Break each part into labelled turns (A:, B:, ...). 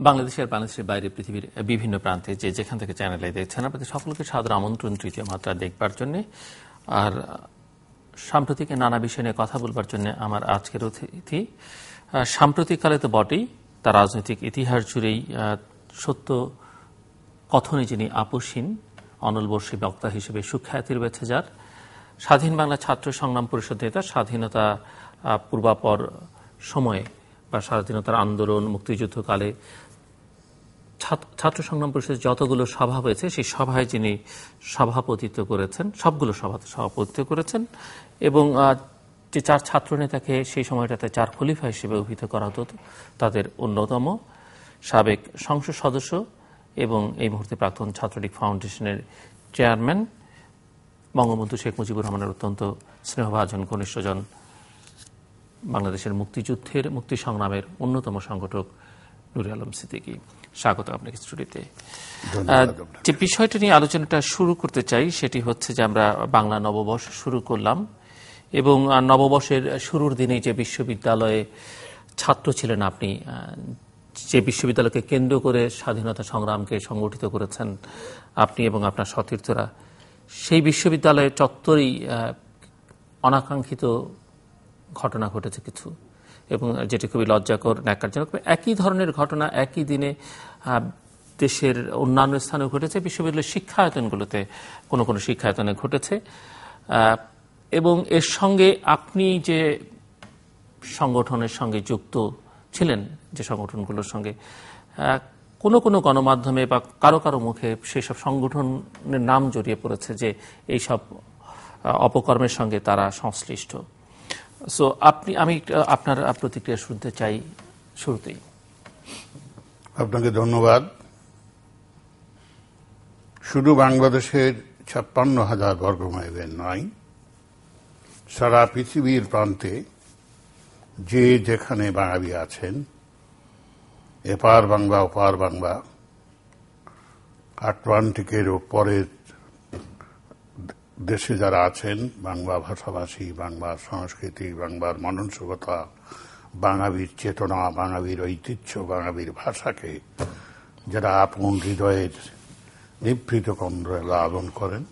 A: বাংলাদেশের বাইরে পৃথিবীর বিভিন্ন প্রান্তে যে যেখান থেকে চ্যানেলে দেখছেন আপনাদের সকলকে সাদর আমন্ত্রণ তৃতীয় মাত্রা দেখবার জন্য। আর সাম্প্রতিক নানা বিষয় নিয়ে কথা বলবার জন্য আমার আজকের অতিথি সাম্প্রতিককালে তো বটেই, তার রাজনৈতিক ইতিহাস জুড়েই সত্য কথনে যিনি আপোষহীন অনলবর্ষী বক্তা হিসেবে সুখ্যাতির বেঁচে যার, স্বাধীন বাংলা ছাত্র সংগ্রাম পরিষদ নেতা, স্বাধীনতা পূর্বাপর সময়ে বা স্বাধীনতার আন্দোলন মুক্তিযুদ্ধকালে ছাত্র সংগ্রাম পরিষদের যতগুলো সভা হয়েছে সেই সভায় যিনি সভাপতিত্ব করেছেন, সবগুলো সভাতে সভাপতিত্ব করেছেন এবং যে চার ছাত্র নেতাকে সেই সময়টাতে চার খলিফা হিসেবে অভিহিত করা হতো তাদের অন্যতম সাবেক সংসদ সদস্য এবং এই মুহূর্তে প্রাক্তন ছাত্রলীগ ফাউন্ডেশনের চেয়ারম্যান বঙ্গবন্ধু শেখ মুজিবুর রহমানের অত্যন্ত স্নেহভাজন ঘনিষ্ঠজন, বাংলাদেশের মুক্তিযুদ্ধের মুক্তি সংগ্রামের অন্যতম সংগঠক নুরে আলম সিদ্দিকী, স্বাগত আপনাকে স্টুডিওতে। যে বিষয়টা নিয়ে আলোচনাটা শুরু করতে চাই সেটি হচ্ছে যে আমরা বাংলা নববর্ষ শুরু করলাম এবং নববর্ষের শুরুর দিনে যে বিশ্ববিদ্যালয়ে ছাত্র ছিলেন আপনি, যে বিশ্ববিদ্যালয়কে কেন্দ্র করে স্বাধীনতা সংগ্রামকে সংগঠিত করেছেন আপনি এবং আপনার সতীর্থরা, সেই বিশ্ববিদ্যালয়ের চত্বরেই অনাকাঙ্ক্ষিত ঘটনা ঘটেছে কিছু, এবং যেটি খুবই লজ্জাকর ন্যাক্কারজনক। একই ধরনের ঘটনা একই দিনে দেশের অন্যান্য স্থানেও ঘটেছে, বিশ্ববিদ্যালয়ের শিক্ষায়তনগুলোতে কোনো কোনো শিক্ষায়তনে ঘটেছে। এবং এর সঙ্গে আপনি যে সংগঠনের সঙ্গে যুক্ত ছিলেন, যে সংগঠনগুলোর সঙ্গে কোনো কোনো গণমাধ্যমে বা কারো কারো মুখে সেসব সংগঠনের নাম জড়িয়ে পড়েছে যে এইসব অপকর্মের সঙ্গে তারা সংশ্লিষ্ট। সো আমি আপনার প্রতিক্রিয়া শুনতে চাই শুরুতেই।
B: আপনাকে ধন্যবাদ। শুধু বাংলাদেশের ৫৬,০০০ বর্গমাইলের নয়, সারা পৃথিবীর প্রান্তে যে যেখানে বাঙালি আছেন, এপার বাংলা ওপার বাংলা, আটলান্টিকের ওপরের দেশে যারা আছেন, বাংলা ভাষাভাষী, বাংলার সংস্কৃতি, বাংলার মানসিকতা, বাঙালির চেতনা, বাঙালির ঐতিহ্য, বাঙালির ভাষাকে যারা আপন হৃদয়ের নিভৃত কন্দ্রে লালন করেন,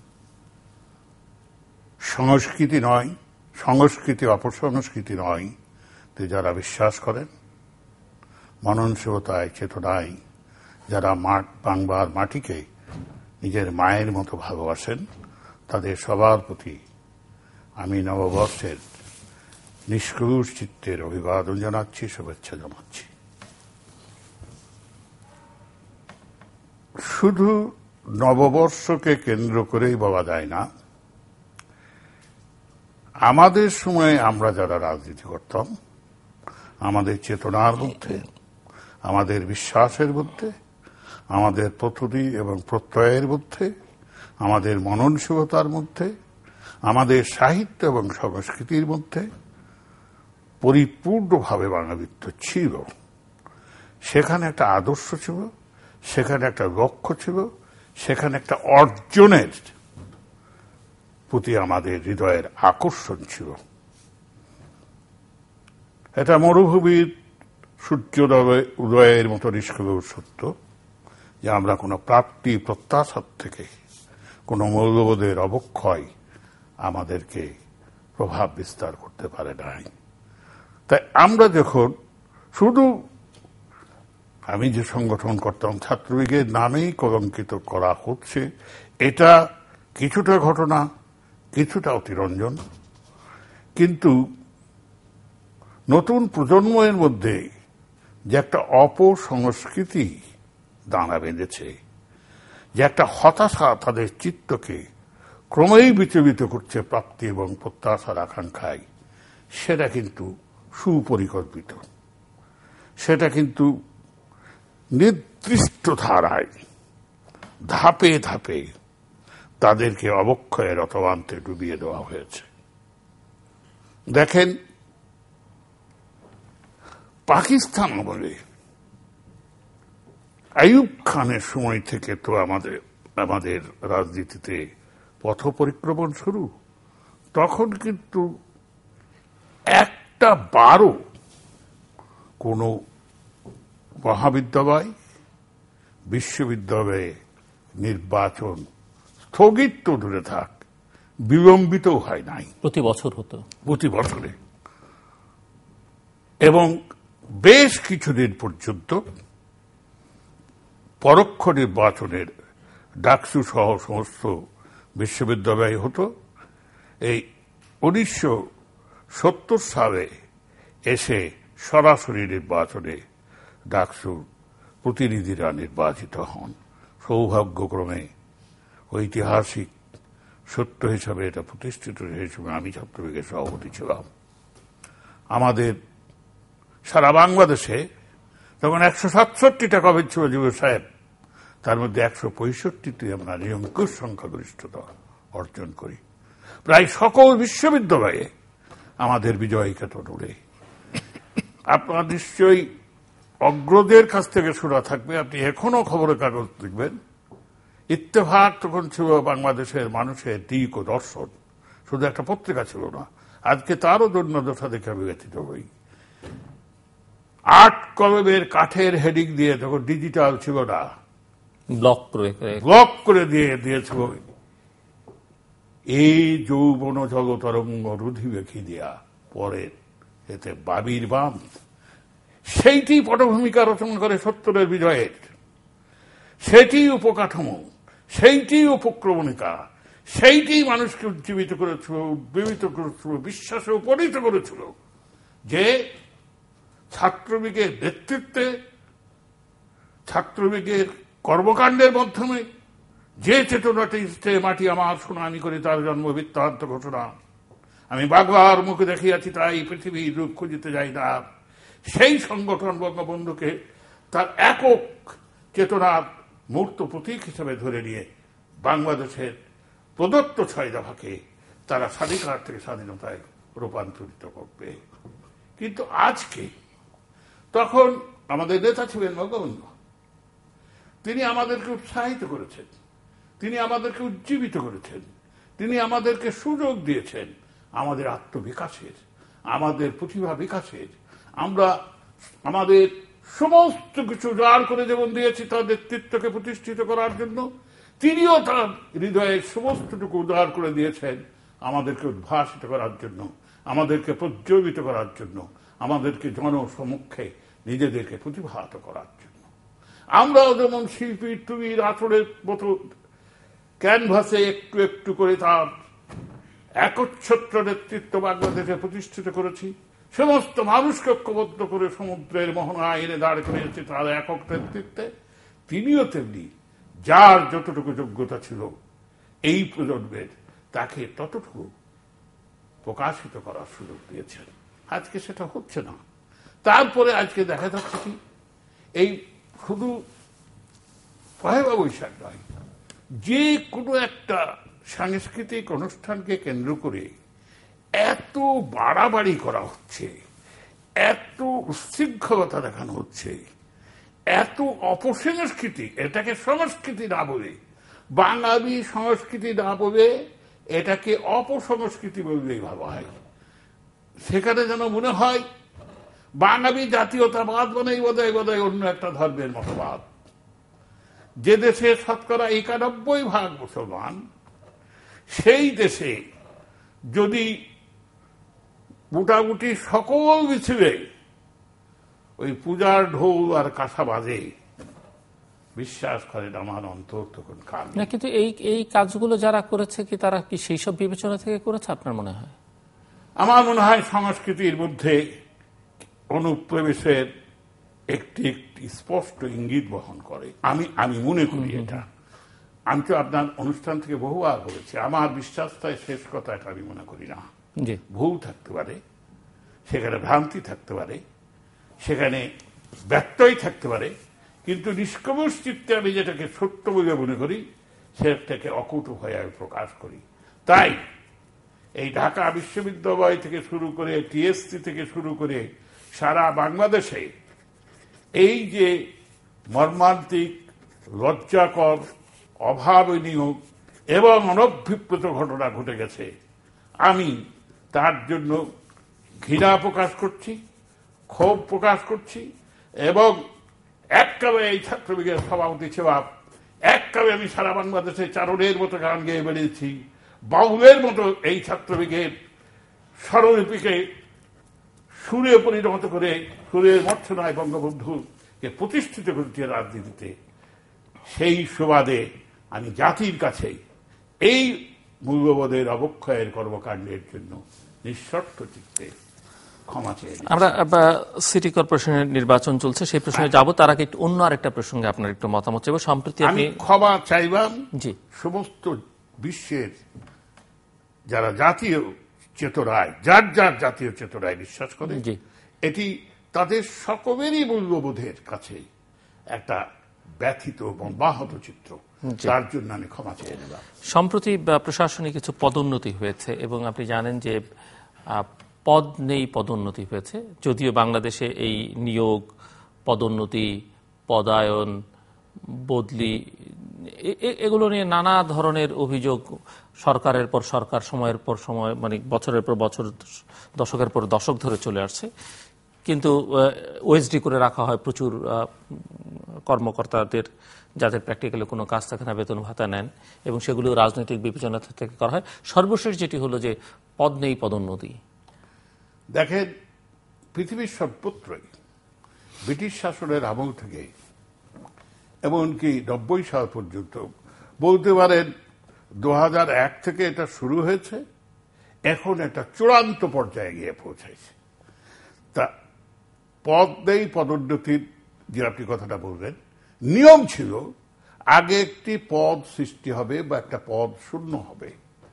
B: সংস্কৃতি নয়, সংস্কৃতি অপসংস্কৃতি নয়, তো যারা বিশ্বাস করেন, মানসিকতায় চেতনায় যারা বাংলার মাটিকে নিজের মায়ের মতো ভালোবাসেন, তাদের সবার প্রতি আমি নববর্ষের নিষ্কলুষ চিত্তের অভিবাদন জানাচ্ছি, শুভেচ্ছা জানাচ্ছি। শুধু নববর্ষকে কেন্দ্র করেই বলা যায় না, আমাদের সময়ে আমরা যারা রাজনীতি করতাম, আমাদের চেতনার মধ্যে, আমাদের বিশ্বাসের মধ্যে, আমাদের প্রতিটি এবং প্রত্যয়ের মধ্যে, আমাদের মননশীলতার মধ্যে, আমাদের সাহিত্য এবং সংস্কৃতির মধ্যে পরিপূর্ণভাবে বাঙালিত্ব ছিল। সেখানে একটা আদর্শ ছিল, সেখানে একটা লক্ষ্য ছিল, সেখানে একটা অর্জনের প্রতি আমাদের হৃদয়ের আকর্ষণ ছিল। এটা মরুভূমির সূর্যোদয় উদয়ের মতো নিষ্কলুষ সত্য যে আমরা কোনো প্রাপ্তি প্রত্যাশার থেকে কোনো মূল্যবোধের অবক্ষয় আমাদেরকে প্রভাব বিস্তার করতে পারে নাই। তাই আমরা যখন শুধু আমি যে সংগঠন করতাম ছাত্রলীগের নামেই কলঙ্কিত করা হচ্ছে, এটা কিছুটা ঘটনা, কিছুটা অতিরঞ্জন, কিন্তু নতুন প্রজন্মের মধ্যে যে একটা অপসংস্কৃতি দানা বেঁধেছে, যে একটা হতাশা তাদের চিত্তকে ক্রমেই বিচলিত করছে প্রাপ্তি এবং প্রত্যাশার আকাঙ্ক্ষায়, সেটা কিন্তু সুপরিকল্পিত, সেটা কিন্তু নির্দিষ্ট ধারায় ধাপে ধাপে তাদেরকে অবক্ষয়ের অতবান্তে ডুবিয়ে দেওয়া হয়েছে। দেখেন, পাকিস্তান আমলে আইয়ুব খানের সময় থেকে তো আমাদের রাজনীতিতে পথ পরিক্রমণ শুরু। তখন কিন্তু একটা বারও কোনো মহাবিদ্যালয় বিশ্ববিদ্যালয়ে নির্বাচন স্থগিত তো দূরে থাক, বিলম্বিতও হয় নাই,
A: প্রতি বছর হতো,
B: প্রতি বছরে। এবং বেশ কিছুদিন পর্যন্ত পরোক্ষ নির্বাচনের ডাকসু সহ সমস্ত বিশ্ববিদ্যালয় হতো। এই 1970 সালে এসে সরাসরি নির্বাচনে ডাকসুর প্রতিনিধিরা নির্বাচিত হন। সৌভাগ্যক্রমে ঐতিহাসিক সত্য হিসাবে এটা প্রতিষ্ঠিত হিসেবে আমি ছাত্রলীগের সভাপতি ছিলাম। আমাদের সারা বাংলাদেশে তখন 167টা কলেজ ছিল যুব সাহেব, তার মধ্যে 165টি আমরা নিরঙ্কুশ সংখ্যাগরিষ্ঠতা অর্জন করি। প্রায় সকল বিশ্ববিদ্যালয়ে আমাদের বিজয় কেতন ওড়ে। আপনার নিশ্চয়ই অগ্রদের কাছ থেকে শোনা থাকবে, আপনি এখনো খবরের কাগজ দেখবেন, ইত্তেফাক তখন ছিল বাংলাদেশের মানুষের দিক ও দর্শন, শুধু একটা পত্রিকা ছিল না। আজকে তারও দৈন্যদশা দেখে আমি ব্যথিত হই। 8 কলমের কাঠের হেডিং দিয়ে, তখন ডিজিটাল ছিল না, ব্লক করে দিয়েছিল, এই যৌবন জলতরঙ্গ রুধি বেখি দিয়া পরে এতে বাবির বাম। সেইটি পটভূমিকা রচনা করে 70-এর বিজয়ের, সেটি উপকাঠামো, সেইটি উপক্রমণিকা, সেইটি মানুষকে উজ্জীবিত করেছিল, উদ্বেলিত করেছিল, বিশ্বাসে উপনীত করেছিল যে ছাত্রলীগের নেতৃত্বে, ছাত্রলীগের কর্মকাণ্ডের মাধ্যমে যে চেতনাটি মাটি আমার সোনা আমি করি তার জন্ম বৃত্তান্ত ঘোষণা, আমি বাংলার মুখে দেখিয়াছি তাই পৃথিবীর রূপ খুঁজিতে যাই না, সেই সংগঠন বঙ্গবন্ধুকে তার একক চেতনার মূর্ত প্রতীক হিসেবে ধরে নিয়ে বাংলাদেশের প্রদত্ত 6 দফাকে তারা স্বাধিকার থেকে স্বাধীনতায় রূপান্তরিত করবে। কিন্তু আজকে, তখন আমাদের নেতা ছিলেন বঙ্গবন্ধু, তিনি আমাদেরকে উৎসাহিত করেছেন, তিনি আমাদেরকে উজ্জীবিত করেছেন, তিনি আমাদেরকে সুযোগ দিয়েছেন আমাদের আত্মবিকাশের, আমাদের প্রতিভা বিকাশের। আমরা আমাদের সমস্ত কিছু উজাড় করে যেমন দিয়েছি তার নেতৃত্বকে প্রতিষ্ঠিত করার জন্য, তিনিও তার হৃদয়ের সমস্তটুকু উজাড় করে দিয়েছেন আমাদেরকে উদ্ভাসিত করার জন্য, আমাদেরকে প্রজ্বলিত করার জন্য, আমাদেরকে জনসমক্ষে নিজেদেরকে প্রতিভাত করার জন্য। আমরাও যেমন শিল্পী তুমির আচরের মতো ক্যানভাসে একটু একটু করে তার একচ্ছত্র নেতৃত্ব বাংলাদেশে প্রতিষ্ঠিত করেছি, সমস্ত মানুষকে ঐক্যবদ্ধ করে সমুদ্রের মোহনায় এনে দাঁড় করিয়েছে তার একক নেতৃত্বে, তিনিও তেমনি যার যতটুকু যোগ্যতা ছিল এই প্রজন্মের তাকে ততটুকু প্রকাশিত করার সুযোগ দিয়েছেন। আজকে সেটা হচ্ছে না। তারপরে আজকে দেখা যাচ্ছে কি, এই শুধু পহেলা বৈশাখ নয়, যে কোনো একটা সাংস্কৃতিক অনুষ্ঠানকে কেন্দ্র করে এত বাড়াবাড়ি করা হচ্ছে, এত উচ্ছৃঙ্খলতা দেখানো হচ্ছে, এত অপসংস্কৃতি, এটাকে সংস্কৃতি না বলে, বাঙালি সংস্কৃতি না বলে এটাকে অপসংস্কৃতি বললেই ভাবা হয়। সেখানে যেন মনে হয় বাঙালি জাতীয়তাবাদ মানেই বোধহয় অন্য একটা ধর্মের মতবাদ। যে দেশে শতকরা 91% মুসলমান, সেই দেশে যদি মোটামুটি সকল মিছিলে ওই পূজার ঢোল আর কাঁসা বাজে, বিশ্বাস করেন আমার অন্তর তখন কাঁদে
A: না। কিন্তু এই কাজগুলো যারা করেছে কি তারা কি সেই সব বিবেচনা থেকে করেছে আপনার মনে হয়?
B: আমার মনে হয় সংস্কৃতির মধ্যে অনুপ্রবেশের একটি স্পষ্ট ইঙ্গিত বহন করে। আমি মনে করি এটা। আমি তো আপনার অনুষ্ঠান থেকে বহুবার বলেছি, আমার বিশ্বাসটাই শেষ কথা, এটা আমি মনে করি না। ভুল থাকতে পারে, সেখানে ভ্রান্তি থাকতে পারে, সেখানে ব্যত্যয় থাকতে পারে, কিন্তু নিষ্কমষ চিত্তে আমি যেটাকে সত্য বলে মনে করি সেটাকে অকুট হয়ে আমি প্রকাশ করি। তাই এই ঢাকা বিশ্ববিদ্যালয় থেকে শুরু করে, টিএসসি থেকে শুরু করে সারা বাংলাদেশে এই যে মর্মান্তিক, লজ্জাকর, অভাবনীয় এবং অনভিপ্রেত ঘটনা ঘটে গেছে, আমি তার জন্য ঘৃণা প্রকাশ করছি, ক্ষোভ প্রকাশ করছি এবং এক কালে এই ছাত্রলীগের সভাপতি ছিলাম, এক কালে আমি সারা বাংলাদেশে চারণের মতো গান গেয়ে বেরিয়েছি, বাউলের মতো এই ছাত্রলীগের স্বরলিপিকে সুরে পরিণত করে সুরের মর্ছনায় বঙ্গবন্ধুকে প্রতিষ্ঠিত করেছে রাজনীতিতে। সেই সুবাদে আমি জাতির কাছে এই মূল্যবোধের অবক্ষয়ের কর্মকাণ্ডের জন্য নিঃশর্ত চিত্তে ক্ষমা চেয়ে নিই।
A: আমরা সিটি কর্পোরেশনের নির্বাচন চলছে, সেই প্রসঙ্গে যাব। তার আগে একটু অন্য আরেকটা প্রসঙ্গে আপনার একটু মতামত চাইব। সম্প্রতি
B: আমি ক্ষমা চাইবাম
A: জি
B: সমস্ত বিশ্বের যারা জাতীয় চেতনায়, যার যার জাতীয় চেতনায় বিশ্বাস করে, এটি তাদের সকলেরই মূল্যবোধের কাছে একটা ব্যথিত এবং বাহত চিত্র, তার জন্য আমি ক্ষমা চেয়ে নিলাম।
A: সম্প্রতি প্রশাসনিক কিছু পদোন্নতি হয়েছে এবং আপনি জানেন যে পদ নেই পদোন্নতি হয়েছে, যদিও বাংলাদেশে এই নিয়োগ, পদোন্নতি, পদায়ন, বদলি এগুলো নিয়ে নানা ধরনের অভিযোগ সরকারের পর সরকার, সময়ের পর সময়, মানে বছরের পর বছর, দশকের পর দশক ধরে চলে আসছে। কিন্তু ওএসডি করে রাখা হয় প্রচুর কর্মকর্তাদের, যাদের প্র্যাকটিক্যালি কোনো কাজ থাকে না, বেতন ভাতা নেন, এবং সেগুলো রাজনৈতিক বিবেচনা থেকে করা হয়। সর্বশেষ যেটি হলো যে পদ নেই পদোন্নতি।
B: দেখেন, পৃথিবীর সর্বত্রই ব্রিটিশ শাসনের আমল থেকে এমনকি 90 সাল পর্যন্ত, বলতে পারেন 2001 থেকে এটা শুরু হয়েছে, এখন একটা চূড়ান্ত পর্যায়ে গিয়ে পৌঁছাইছে। তা পদ নেই পদোন্নতির যে আপনি কথাটা বলবেন, নিয়ম ছিল আগে একটি পদ সৃষ্টি হবে বা একটা পদ শূন্য হবে,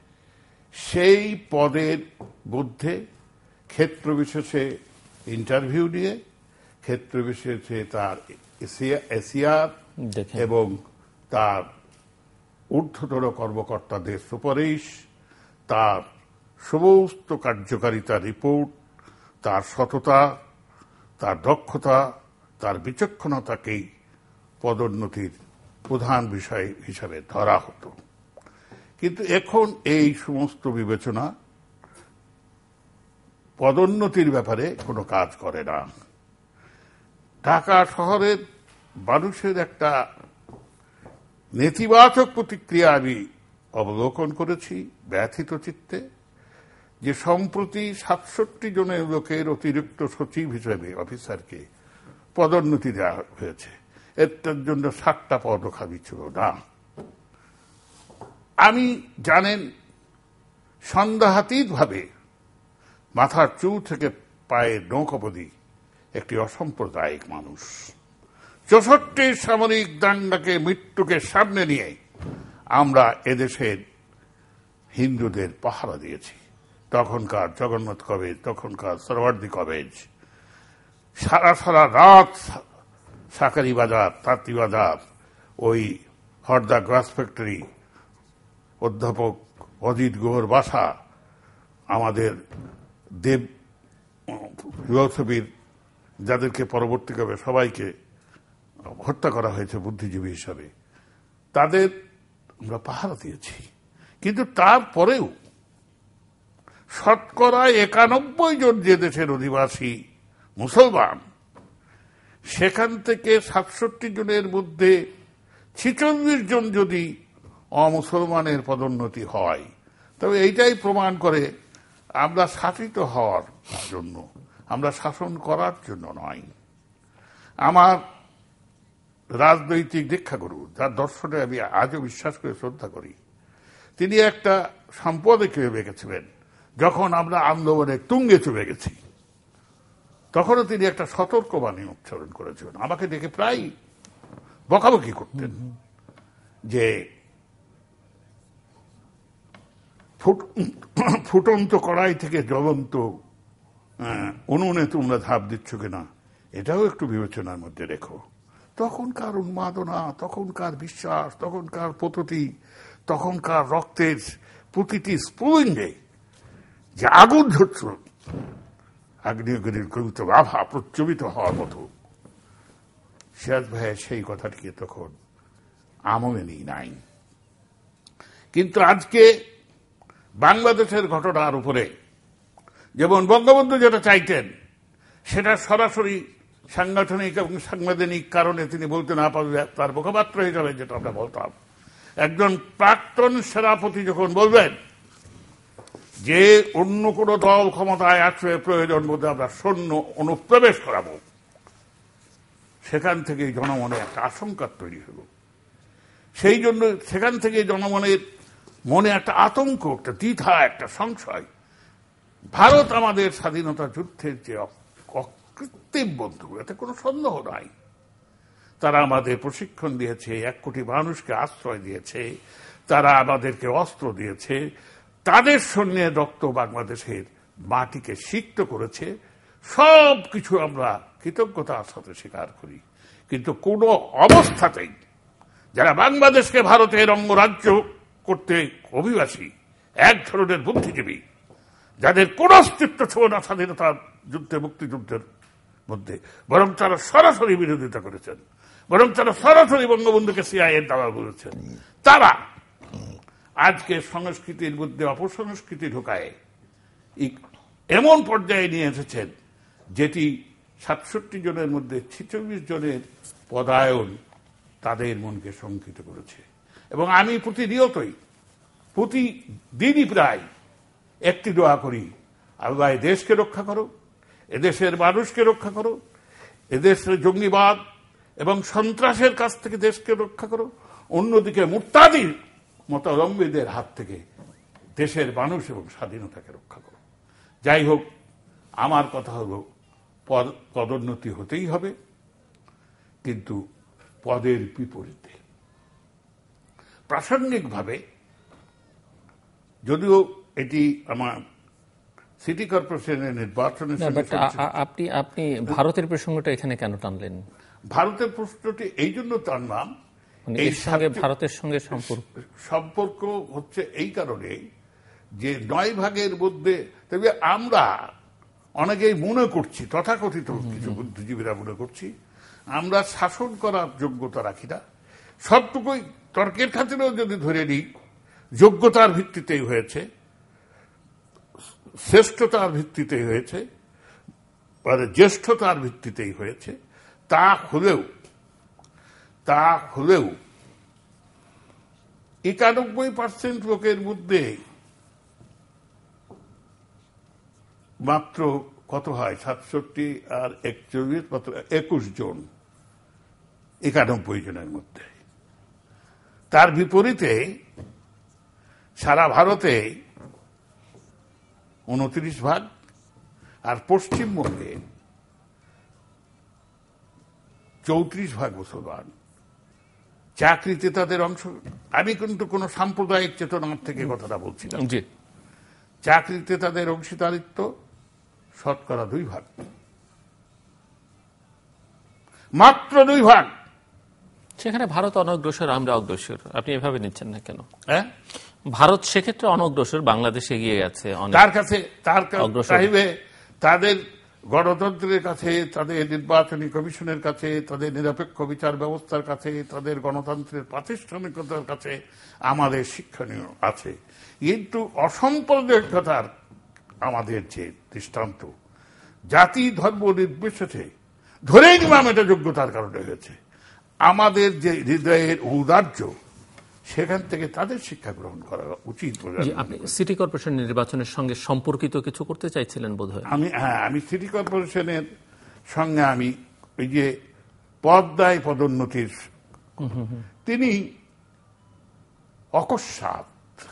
B: সেই পদের মধ্যে ক্ষেত্র বিশেষে ইন্টারভিউ নিয়ে, ক্ষেত্র বিশেষে তার এসিআর এবং তার ঊর্ধ্বতর কর্মকর্তাদের সুপারিশ, তার সমস্ত কার্যকারিতা রিপোর্ট, তার সততা, তার দক্ষতা, তার বিচক্ষণতাকেই পদোন্নতির প্রধান বিষয় হিসাবে ধরা হতো। কিন্তু এখন এই সমস্ত বিবেচনা পদোন্নতির ব্যাপারে কোনো কাজ করে না। ঢাকা শহরের মানুষের একটা নেতিবাচক প্রতিক্রিয়া আমি অবলোকন করেছি ব্যথিত চিত্তে, যে সম্প্রতি 67 জনের লোকের অতিরিক্ত সচিব হিসেবে অফিসারকে পদোন্নতি দেওয়া হয়েছে। এটার জন্য 7টা পদও খালি ছিল না। আমি জানেন সন্দেহাতীতভাবে মাথার চুল থেকে পায়ের নখ অবধি একটি অসাম্প্রদায়িক মানুষ। 64 সামরিক দাঙ্গাকে, মৃত্যুকে সামনে নিয়ে আমরা এদেশের হিন্দুদের পাহারা দিয়েছি। তখনকার জগন্নাথ কলেজ, তখনকার সরওয়ার্দী কলেজ, সারা সারা রাত সাকারি বাজার, তাঁতি বাজার, ওই হরদা গ্লাস ফ্যাক্টরি, অধ্যাপক অজিত গুহর বাসা, আমাদের দেব ফিলসফির যাদেরকে পরবর্তীকালে সবাইকে হত্যা করা হয়েছে বুদ্ধিজীবী হিসাবে, তাদের আমরা পাহারা দিয়েছি। কিন্তু তারপরেও শতকরা 91 জন যে দেশের অধিবাসী মুসলমান, সেখান থেকে 67 জনের মধ্যে 46 জন যদি অমুসলমানের পদোন্নতি হয়, তবে এইটাই প্রমাণ করে আমরা শাসিত হওয়ার জন্য, আমরা শাসন করার জন্য নয়। আমার রাজনৈতিক দীক্ষাগুরু, যার দর্শনে আমি আজও বিশ্বাস করে শ্রদ্ধা করি, তিনি একটা সম্পাদকে লিখেছিলেন, যখন আমরা আন্দোলনের তুঙ্গে চলে গেছি, তখনও তিনি একটা সতর্কবাণী উচ্চারণ করেছিলেন। আমাকে দেখে প্রায় বকাবকি করতেন যে ফুটন্ত কড়াই থেকে জ্বলন্ত উনুনে তোমরা ধাপ দিচ্ছ কিনা, এটাও একটু বিবেচনার মধ্যে রেখো। তখনকার উন্মাদনা, তখনকার বিশ্বাস, তখনকার পদ্ধতি, তখনকার রক্তের প্রতিটি স্ফুলিঙ্গে যে আগুন ধরছিল, আগ্নেয়গিরির কবিত আভা প্রচ্ছবিত হওয়ার মতো, সিরাজ ভাইয়ের সেই কথাটিকে তখন আমলে নেই নাই। কিন্তু আজকে বাংলাদেশের ঘটনার উপরে যেমন বঙ্গবন্ধু যেটা চাইতেন, সেটা সরাসরি সাংগঠনিক এবং সাংবিধানিক কারণে তিনি বলতে না পারলে তার মুখপাত্র হিসাবে যেটা আমরা বলতাম, একজন প্রাক্তন সেনাপতি যখন বলবেন যে অন্য কোন দল ক্ষমতায় আসলে প্রয়োজন বোধে আমরা সৈন্য অনুপ্রবেশ করাবো, সেখান থেকে জনমনে একটা আশঙ্কা তৈরি হলো। সেই জন্য সেখান থেকে জনমনের মনে একটা আতঙ্ক, একটা দ্বিধা, একটা সংশয়। ভারত আমাদের স্বাধীনতা যুদ্ধের যে অকৃত্রিম বন্ধু, এতে কোনো সন্দেহ নাই। তারা আমাদের প্রশিক্ষণ দিয়েছে, 1 কোটি মানুষকে আশ্রয় দিয়েছে, তারা আমাদেরকে অস্ত্র দিয়েছে, তাদের সৈন্য রক্ত বাংলাদেশের মাটিকে সিক্ত করেছে। সব কিছু আমরা কৃতজ্ঞতার সাথে স্বীকার করি, কিন্তু কোন অবস্থাতেই যারা বাংলাদেশকে ভারতের অঙ্গরাজ্য করতে অভিবাসী, এক ধরনের বুদ্ধিজীবী, যাদের কোন অস্তিত্ব ছিল না স্বাধীনতা যুদ্ধে, মুক্তিযুদ্ধের মধ্যে, বরং তারা সরাসরি বিরোধিতা করেছেন, বরং তারা সরাসরি বঙ্গবন্ধুকে সিআইএর দাবা বলেছেন, তারা আজকে সংস্কৃতির মধ্যে অপসংস্কৃতি ঢোকায় এমন পর্যায়ে নিয়ে এসেছেন যেটি 67 জনের মধ্যে 46 জনের পদায়ন তাদের মনকে শঙ্কিত করেছে। এবং আমি প্রতিদিনই প্রায় একটি দোয়া করি, আল্লাহ দেশকে রক্ষা করো, এদেশের মানুষকে রক্ষা করো, এদেশের জঙ্গিবাদ এবং সন্ত্রাসের কাছ থেকে দেশকে রক্ষা করো, অন্যদিকে মুরতাদির মতাবলম্বীদের হাত থেকে দেশের মানুষ এবং স্বাধীনতাকে রক্ষা করো। যাই হোক, আমার কথা হলো পদোন্নতি হতেই হবে, কিন্তু পদের বিপরীতে। প্রাসঙ্গিকভাবে, যদিও এটি আমার সিটি কর্পোরেশনের নির্বাচনের
A: আপনি ভারতের প্রসঙ্গটা এখানে কেন টানলেন?
B: ভারতের প্রশ্নটি এই জন্য টানলাম,
A: এই সঙ্গে ভারতের সঙ্গে
B: সম্পর্ক হচ্ছে এই কারণে যে 9 ভাগের মধ্যে, তবে আমরা অনেকেই মনে করছি, তথাকথিত কিছু বুদ্ধিজীবীরা মনে করছি, আমরা শাসন করার যোগ্যতা রাখি না। সবটুকুই তর্কের খাতিরেও যদি ধরে নিই, যোগ্যতার ভিত্তিতেই হয়েছে, শ্রেষ্ঠতার ভিত্তিতেই হয়েছে, জ্যেষ্ঠতার ভিত্তিতেই হয়েছে। তা হলেও 91% লোকের মধ্যে মাত্র কত হয়, 67 আর 41, মাত্র 21 জন 91 জনের মধ্যে। তার বিপরীতে সারা ভারতে 29 ভাগ, আর পশ্চিমবঙ্গে 34 ভাগ মুসলমান। চাকরিতে তাদের অংশ, আমি কিন্তু কোন সাম্প্রদায়িক চেতনার থেকে কথাটা বলছি না, চাকরিতে তাদের অংশীদারিত্ব 2% ভাগ, মাত্র 2 ভাগ।
A: সেখানে ভারত অনগ্রসর, আমরা অগ্রসর, আপনি এভাবে নিচ্ছেন না কেন?
C: ভারত সেক্ষেত্রে অনগ্রসর, বাংলাদেশ এগিয়ে গেছে
B: তার কাছে, চাইবে তাদের গণতন্ত্রের কাছে, তাদের নির্বাচনী কমিশনের কাছে, তাদের নিরপেক্ষ বিচার ব্যবস্থার কাছে, তাদের গণতন্ত্রের প্রাতিষ্ঠানিকতার কাছে আমাদের শিক্ষণীয় আছে। কিন্তু অসাম্প্রদায়িকতার আমাদের যে দৃষ্টান্ত, জাতি ধর্ম নির্বিশেষে ধরেই নিলাম এটা যোগ্যতার কারণে হয়েছে, আমাদের যে হৃদয়ের ঔদার্য, সেখান থেকে তাদের শিক্ষা গ্রহণ করা উচিত।
A: আপনি সিটি কর্পোরেশন নির্বাচনের সঙ্গে সম্পর্কিত কিছু করতে চাইছিলেন বোধহয়?
B: আমি সিটি কর্পোরেশনের সঙ্গে আমি ওই যে পদ্মায় পদোন্নতির, তিনি অকস্মাৎ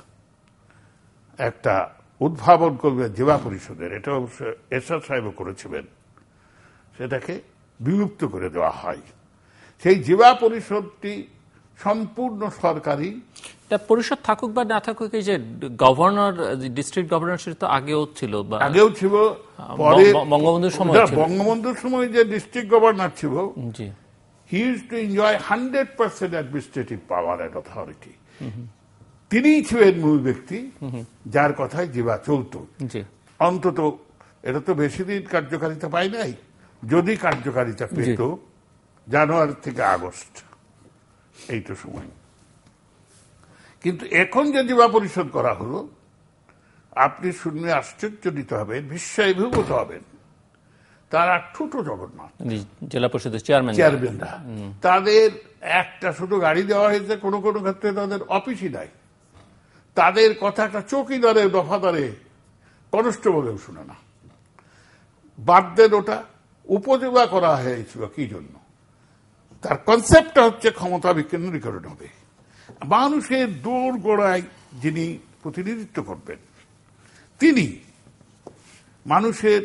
B: একটা উদ্ভাবন করবেন জেলা পরিষদের, এটা অবশ্য এরশাদ সাহেবও করেছিলেন, সেটাকে বিলুপ্ত করে দেওয়া হয়। সেই জেলা পরিষদটি সম্পূর্ণ সরকারি।
A: পরিষদ থাকুক বা না থাকুক, এই যে গভর্নর, ডিস্ট্রিক্ট গভর্নর, সেটা তো আগেও ছিল, পরে
B: বঙ্গবন্ধুর সময় যে ডিস্ট্রিক্ট গভর্নর ছিল, he use to enjoy 100% administrative power and authority. তিনিই ছিলেন মূল ব্যক্তি যার কথায় জেলা চলত। অন্তত এটা তো বেশি দিন কার্যকারিতা পায় নাই, যদি কার্যকারিতা পেত জানুয়ারি থেকে আগস্ট, এই তো সময়। কিন্তু এখন যে জেলা পরিষদ করা হলো, আপনি শুনলে আশ্চর্যজনিত হবেন, বিস্ময়ভূত হবেন। তারা ছোট জগন্নাথ
A: জেলা পরিষদের
B: চেয়ারম্যানরা, তাদের একটা শুধু গাড়ি দেওয়া হয়েছে, কোনো কোনো ক্ষেত্রে তাদের অফিসই নাই, তাদের কথা একটা চৌকিদারে দফাদারে কনস্টেবলেও শুনে না। বাদ দেন ওটা, উপজেলা করা হয়েছিল কি জন্য? তার কনসেপ্টটা হচ্ছে ক্ষমতা বিকেন্দ্রীকরণ হবে। মানুষের দূর গোড়ায় যিনি প্রতিনিধিত্ব করবেন, তিনি মানুষের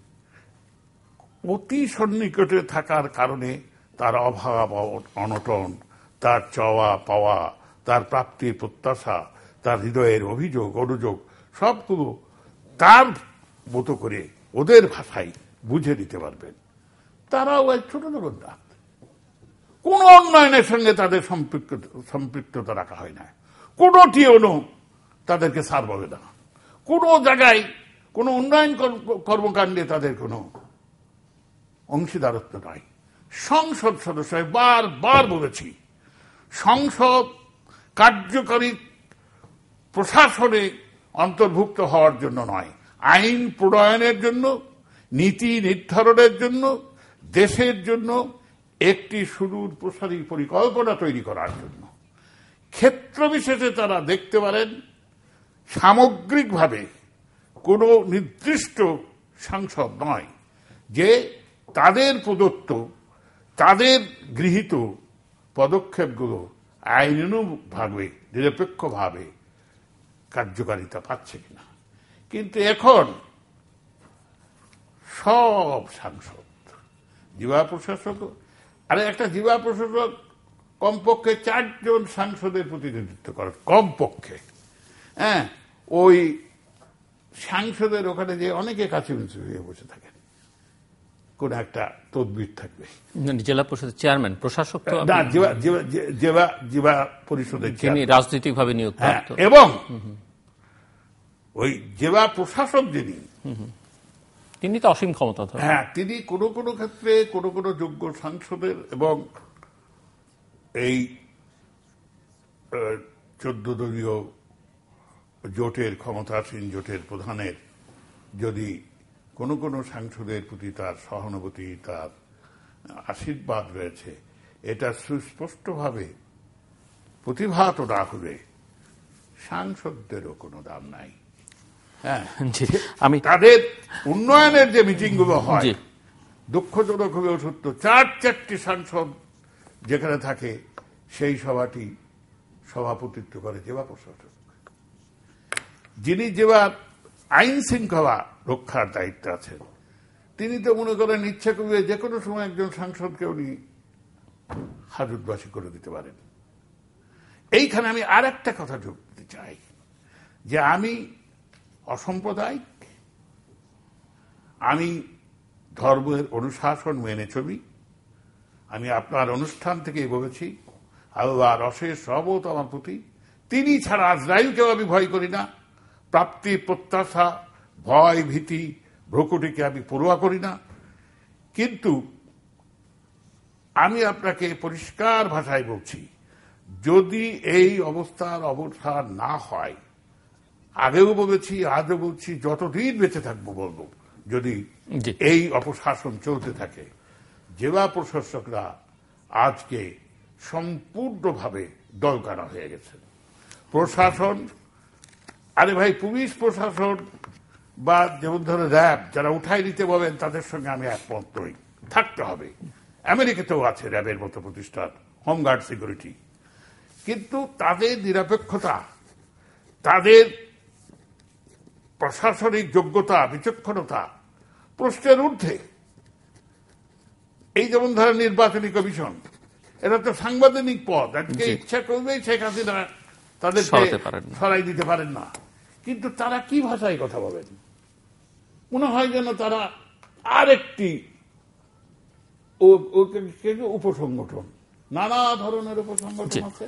B: অতি সন্নিকটে থাকার কারণে তার অভাব অনটন, তার চাওয়া পাওয়া, তার প্রাপ্তির প্রত্যাশা, তার হৃদয়ের অভিযোগ অনুযোগ সবগুলো তার মতো করে ওদের ভাষায় বুঝে দিতে পারবেন। তারাও এক ছোট জগন্নাথ, কোন উন্নয়নের সঙ্গে তাদের সম্পৃক্ততা রাখা হয় না, কোনটিও তাদেরকে সার বলে না, কোন জায়গায় কোন উন্নয়ন কর্মকাণ্ডে তাদের কোন অংশীদারত্ব নাই। সংসদ সদস্য, বারবার বলেছি, সংসদ কার্যকরী প্রশাসনে অন্তর্ভুক্ত হওয়ার জন্য নয়, আইন প্রণয়নের জন্য, নীতি নির্ধারণের জন্য, দেশের জন্য একটি সুদূর প্রসারী পরিকল্পনা তৈরি করার জন্য। ক্ষেত্র বিশেষে তারা দেখতে পারেন সামগ্রিকভাবে কোন নির্দিষ্ট সাংসদ নয়, যে তাদের প্রদত্ত, তাদের গৃহীত পদক্ষেপগুলো আইনানুগভাবে নিরপেক্ষভাবে কার্যকারিতা পাচ্ছে কিনা। কিন্তু এখন সব সাংসদ জিবা প্রশাসক, আরে একটা জিবা প্রশাসক কমপক্ষে 4 জন সাংসদের প্রতিনিধিত্ব করে, কমপক্ষে। হ্যাঁ, ওই সাংসদের ওখানে যে অনেকে কাছাকাছি হয়ে বসে থাকেন, কোন একটা তদবির থাকবে।
A: জেলা পরিষদের চেয়ারম্যান, প্রশাসক তো
B: না, জিবা পরিষদের
A: যিনি রাজনৈতিকভাবে নিয়োগ প্রাপ্ত,
B: এবং ওই জেলা প্রশাসক যিনি,
A: তিনি তো অসীম ক্ষমতা।
B: হ্যাঁ, তিনি কোন কোন ক্ষেত্রে কোন কোন যোগ্য সাংসদের এবং এই 14 দলীয় জোটের ক্ষমতাসীন জোটের প্রধানের যদি কোন কোন সাংসদের প্রতি তার সহানুভূতি, তার আশীর্বাদ রয়েছে, এটা সুস্পষ্টভাবে প্রতিভাত না হলে সাংসদদেরও কোনো দাম নাই। হ্যাঁ, তাদের উন্নয়নের যে মিটিংগুলো হয়, দুঃখজনক হলেও সত্য, 4-4টি সাংসদ যেখানে থাকে সেই সভাটি সভাপতিত্ব করে জেলা প্রশাসক, যিনি জেলার আইন শৃঙ্খলা রক্ষার দায়িত্বে আছেন। তিনি তো মনে করেন ইচ্ছা করলে যে কোনো সময় একজন সাংসদকে উনি হাজতবাসী করে দিতে পারেন। এইখানে আমি আর একটা কথা যোগ দিতে চাই, যে আমি অসাম্প্রদায়িক, আমি ধর্মের অনুশাসন মেনে চলি। আমি আপনার অনুষ্ঠান থেকে বলেছি, আল্লাহর অশেষ রহমত আমার প্রতি, তিনি ছাড়া আজরাইলকেও আমি ভয় করি না, প্রাপ্তি প্রত্যাশা ভয় ভীতি ভ্রকুটিকে আমি পরোয়া করি না। কিন্তু আমি আপনাকে পরিষ্কার ভাষায় বলছি, যদি এই অবস্থার অবসান না হয়, আগেও বলেছি আজও বলছি, যতদিন বেঁচে থাকবো বলবো, যদি এই অপশাসন চলতে থাকে, জেলা প্রশাসকরা আজকে সম্পূর্ণভাবে দলকানা হয়ে গেছে। প্রশাসন, আরে ভাই, পুলিশ প্রশাসন বা যেমন ধরো র্যাব, যারা উঠাই দিতে বলেন তাদের সঙ্গে আমি একমত নই, থাকতে হবে। আমেরিকাতেও আছে র্যাবের মতো প্রতিষ্ঠান, হোমগার্ড সিকিউরিটি, কিন্তু তাদের নিরপেক্ষতা, তাদের প্রশাসনিক যোগ্যতা, বিচক্ষণতা প্রশ্নের ঊর্ধ্বে। এই যেমন ধরেন নির্বাচনী কমিশন, এটা তো সাংবিধানিক পদ, আজকে ইচ্ছা করবেই শেখ হাসিনা তাদের সরাই দিতে পারেন না। কিন্তু তারা কি ভাষায় কথা বলেন, মনে হয় যেন তারা আরেকটি উপসংগঠন, নানা ধরনের উপসংগঠন আছে।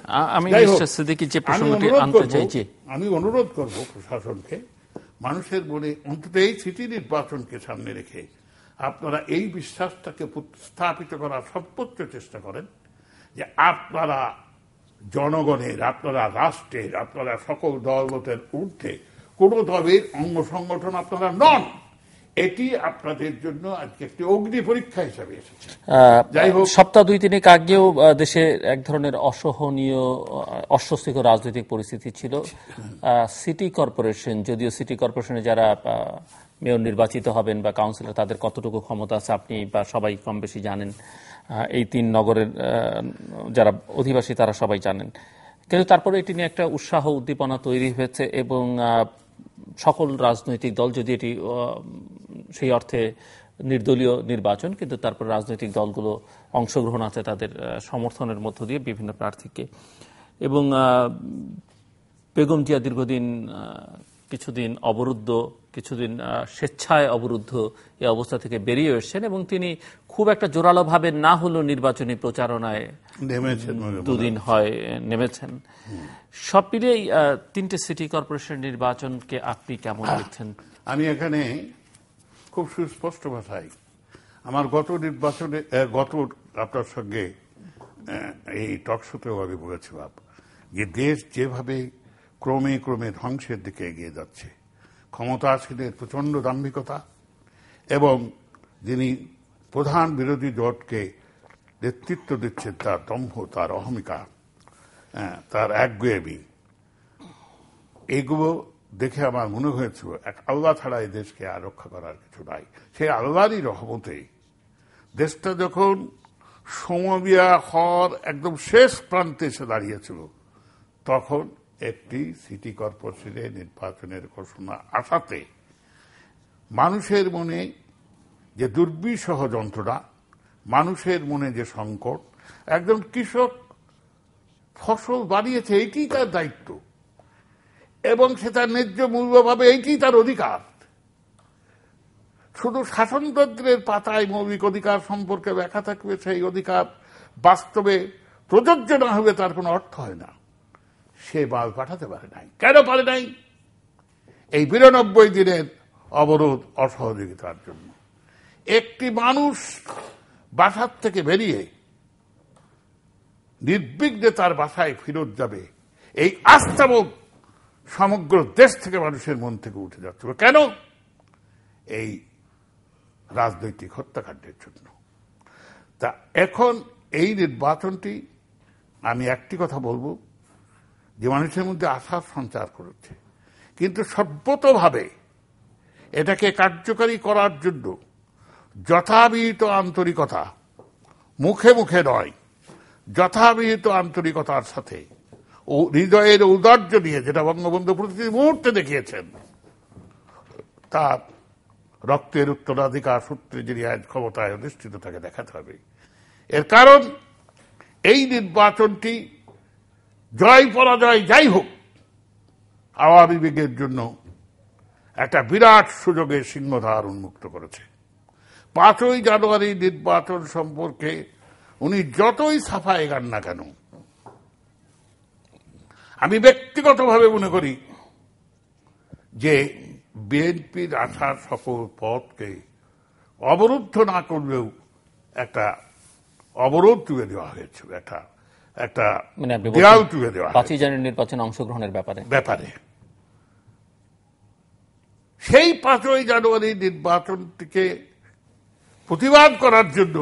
B: আমি অনুরোধ করব প্রশাসনকে, মানুষের মনে অন্তত এই সিটি নির্বাচনকে সামনে রেখে আপনারা এই বিশ্বাসটাকে স্থাপিত করার সর্বোচ্চ চেষ্টা করেন, যে আপনারা জনগণের, আপনারা রাষ্ট্রের, আপনারা সকল দলমতের ঊর্ধ্বে কোন দলের অঙ্গ সংগঠন আপনারা নন। এটি আপনাদের জন্য আজকে একটি অগ্নি পরীক্ষা হিসাবে এসেছে। যাই হোক,
A: সপ্তাহ 2-3 আগেও দেশে এক ধরনের অসহনীয় অস্বস্তিকর রাজনৈতিক পরিস্থিতি ছিল। সিটি কর্পোরেশন, যদিও সিটি কর্পোরেশনে যারা মেয়র নির্বাচিত হবেন বা কাউন্সিলর, তাদের কতটুকু ক্ষমতা আছে আপনি বা সবাই কম বেশি জানেন। এই 3 নগরের যারা অধিবাসী তারা সবাই জানেন। কিন্তু তারপরে এটি নিয়ে একটা উৎসাহ উদ্দীপনা তৈরি হয়েছে এবং সকল রাজনৈতিক দল, যদি এটি সেই অর্থে নির্দলীয় নির্বাচন, কিন্তু তারপর রাজনৈতিক দলগুলো অংশগ্রহণ আছে তাদের সমর্থনের মধ্য দিয়ে বিভিন্ন প্রার্থীকে। এবং বেগম জিয়া দীর্ঘদিন কিছুদিন অবরুদ্ধ, কিছুদিন স্বেচ্ছায় অবরুদ্ধ এই অবস্থা থেকে বেরিয়ে এসেছেন এবং তিনি খুব একটা জোরালোভাবে না হলেও নির্বাচনী প্রচারণায়
B: নেমেছেন,
A: 2 দিন হয় নেমেছেন। সব মিলিয়ে 3টে সিটি কর্পোরেশন নির্বাচনকে আপনি কেমন দেখছেন?
B: আমি এখানে খুব সুস্পষ্ট ভাষায় আমার গত আপনার সঙ্গে এই টকশোতেও আমি বলেছিলাম যে দেশ যেভাবে ক্রমে ক্রমে ধ্বংসের দিকে এগিয়ে যাচ্ছে, ক্ষমতাসীনের প্রচন্ড দাম্ভিকতা এবং যিনি প্রধান বিরোধী জোটকে নেতৃত্ব দিচ্ছেন তার দম্ভ, তার অহমিকা, তার একগুঁয়েমি, এগুলো দেখে আমার মনে হয়েছিল এক আল্লাহ ছাড়া এই দেশকে আর রক্ষা করার কিছু নাই। সেই আল্লাহরই রহমতে দেশটা যখন সমবিয়া হওয়ার একদম শেষ প্রান্তে এসে দাঁড়িয়েছিল, তখন একটি সিটি কর্পোরেশনের নির্বাচনের ঘোষণা আসাতে মানুষের মনে যে দুর্বিষহ যন্ত্রণা, মানুষের মনে যে সংকট, একজন কৃষক ফসল বাড়িয়েছে এইটি তার দায়িত্ব এবং সে তার ন্যায্য মূল্য পাবে, এইটি তার অধিকার। শুধু শাসনতন্ত্রের পাতায় মৌলিক অধিকার সম্পর্কে লেখা থাকবে, সেই অধিকার বাস্তবে প্রযোজ্য না হবে তার কোনো অর্থ হয় না। সে মাল পাঠাতে পারে নাই। কেন পারে নাই? এই 92 দিনের অবরোধ, অসহযোগিতার জন্য। একটি মানুষ বাসার থেকে বেরিয়ে নির্বিঘ্নে তার বাসায় ফেরত যাবে, এই আস্থাবোধ সমগ্র দেশ থেকে মানুষের মন থেকে উঠে যাচ্ছে। কেন? এই রাজনৈতিক হত্যাকাণ্ডের জন্য। তা এখন এই নির্বাচনটি, আমি একটি কথা বলবো, যে মানুষের মধ্যে আশার সঞ্চার করেছে, কিন্তু সর্বতোভাবে এটাকে কার্যকারী করার জন্য যথাবিহিত আন্তরিকতা, মুখে মুখে নয়, যথাবিহিত আন্তরিকতার সাথে ও হৃদয়ের ঔদার্য নিয়ে, যেটা বঙ্গবন্ধু প্রতি মুহূর্তে দেখিয়েছেন, তার রক্তের উত্তরাধিকার সূত্রে যিনি আজ ক্ষমতায় অধিষ্ঠিত তাকে দেখাতে হবে। এর কারণ এই নির্বাচনটি জয় পরাজয় যাই হোক, আওয়ামী লীগের জন্য একটা বিরাট সুযোগের সিংহদ্বার উন্মুক্ত করেছে। 5ই জানুয়ারি নির্বাচন সম্পর্কে উনি যতই সাফাই গান না কেন, আমি ব্যক্তিগতভাবে মনে করি যে বিএনপির আসার সকল পথকে অবরুদ্ধ না করলেও একটা অবরোধ তুলে দেওয়া হয়েছিল, একটা দেয়াল তুলে দেওয়া
A: 5ই জানুয়ারি নির্বাচনে অংশগ্রহণের ব্যাপারে।
B: সেই 5ই জানুয়ারি নির্বাচনটিকে প্রতিবাদ করার জন্য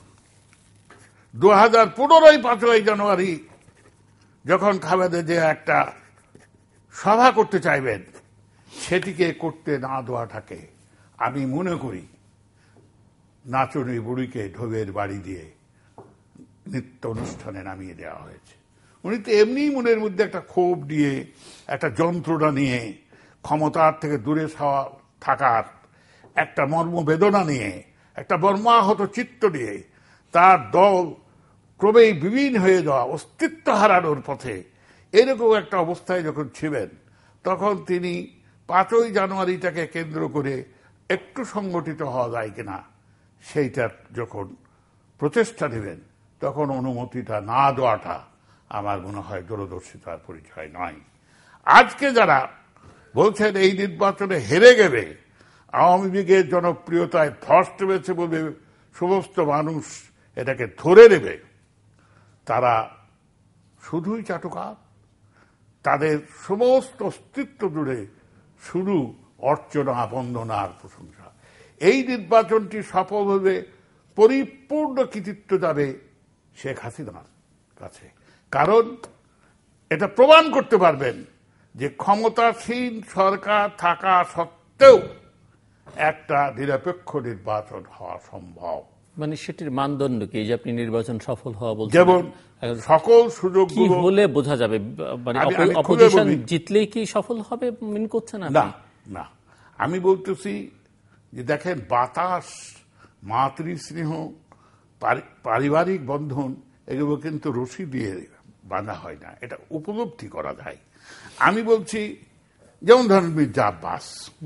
B: 2015 5ই জানুয়ারি যখন খালেদা জিয়া একটা সভা করতে চাইবেন, সেটিকে করতে না দেওয়াটাকে আমি মনে করি নাচনী বুড়িকে ঢোলের বাড়ি দিয়ে নৃত্য অনুষ্ঠানে নামিয়ে দেওয়া হয়েছে। উনি তো এমনি মনের মধ্যে একটা ক্ষোভ নিয়ে, একটা যন্ত্রণা নিয়ে, ক্ষমতার থেকে দূরে থাকার একটা মর্মবেদনা নিয়ে, একটা মর্মাহত চিত্ত নিয়ে, তার দল ক্রমেই বিলীন হয়ে যাওয়া, অস্তিত্ব হারানোর পথে, এরকম একটা অবস্থায় যখন ছিলেন, তখন তিনি 5ই জানুয়ারিটাকে কেন্দ্র করে একটু সংগঠিত হওয়া যায় কিনা সেইটার যখন প্রচেষ্টা নেবেন, তখন অনুমতিটা না দেওয়াটা আমার মনে হয় দূরদর্শিতার পরিচয় নয়। আজকে যারা বলছেন এই নির্বাচনে হেরে গেলে আওয়ামী লীগের জনপ্রিয়তায় ধস নেমেছে বলে সমস্ত মানুষ এটাকে ধরে নেবে, তারা শুধুই চাটুকার। তাদের সমস্ত অস্তিত্ব জুড়ে শুধু অর্চনা, বন্দনার প্রশংসা। এই নির্বাচনটি সফল হলে পরিপূর্ণ কৃতিত্ব যাবে শেখ হাসিনার কাছে। কারণ এটা প্রমাণ করতে পারবেন যে ক্ষমতাসীন সরকার থাকা সত্ত্বেও একটা নিরপেক্ষ নির্বাচন হওয়া সম্ভব।
A: মানে সেটির মানদণ্ড কি, যে আপনি নির্বাচন সফল হওয়া বলছেন?
B: যেমন সকল সুযোগ
A: কি হলে বোঝা যাবে, মানে অপোজিশন জিতলেই কি সফল হবে মনে করছেন?
B: না না, আমি বলতেছি যে দেখেন, বাতাস, মাতৃস্নেহ, পারিবারিক বন্ধন, এগুলো কিন্তু রশি দিয়ে বাঁধা হয় না, এটা উপলব্ধি করা যায়। আমি বলছি যেমন ধরেন মির্জা আব্বাস,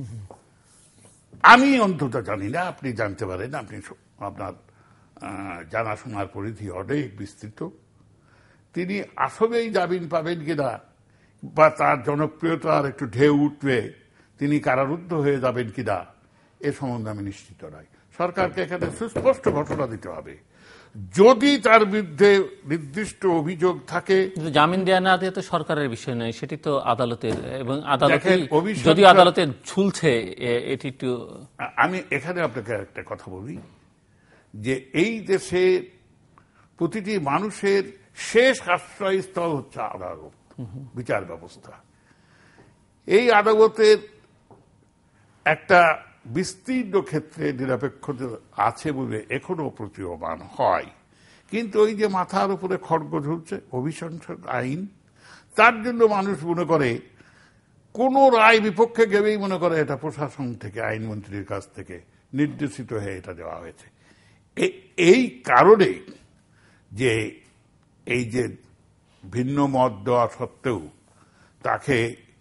B: আমি অন্তত জানি না, আপনি জানতে পারেন, আপনি আপনার জানাশোনার পরিধি অনেক বিস্তৃত। তিনি আসলেই জামিন পাবেন কিনা বা তার জনপ্রিয়তার একটু ঢেউ উঠবে, তিনি কারারুদ্ধ হয়ে যাবেন কিনা, এ সম্বন্ধে আমি নিশ্চিত নই। সরকারকে এখানে সুস্পষ্ট ঘোষণা দিতে হবে। যদি তার বিরুদ্ধে নির্দিষ্ট অভিযোগ থাকে,
A: জামিন দেয়া না দেওয়া তো সরকারের বিষয় নয়, সেটি তো আদালতের, এবং আদালতে যদি আদালতে ঝুলছে এটি একটু।
B: আমি এখানে আপনাকে একটা কথা বলি যে এই দেশে প্রতিটি মানুষের শেষ আশ্রয়স্থল হচ্ছে আদালত, বিচার ব্যবস্থা। এই আদালতের একটা বিস্তীর্ণ ক্ষেত্রে নিরপেক্ষতা আছে বলে এখনো প্রতীয়মান হয়, কিন্তু ওই যে মাথার উপরে খড়গ ঝুলছে অভিশংসক আইন, তার জন্য মানুষ মনে করে কোন রায় বিপক্ষে গেলেই মনে করে এটা প্রশাসন থেকে, আইনমন্ত্রীর কাছ থেকে নির্দেশিত হয়ে এটা দেওয়া হয়েছে। এই কারণে যে এই যে ভিন্ন মত দেওয়া সত্ত্বেও তাকে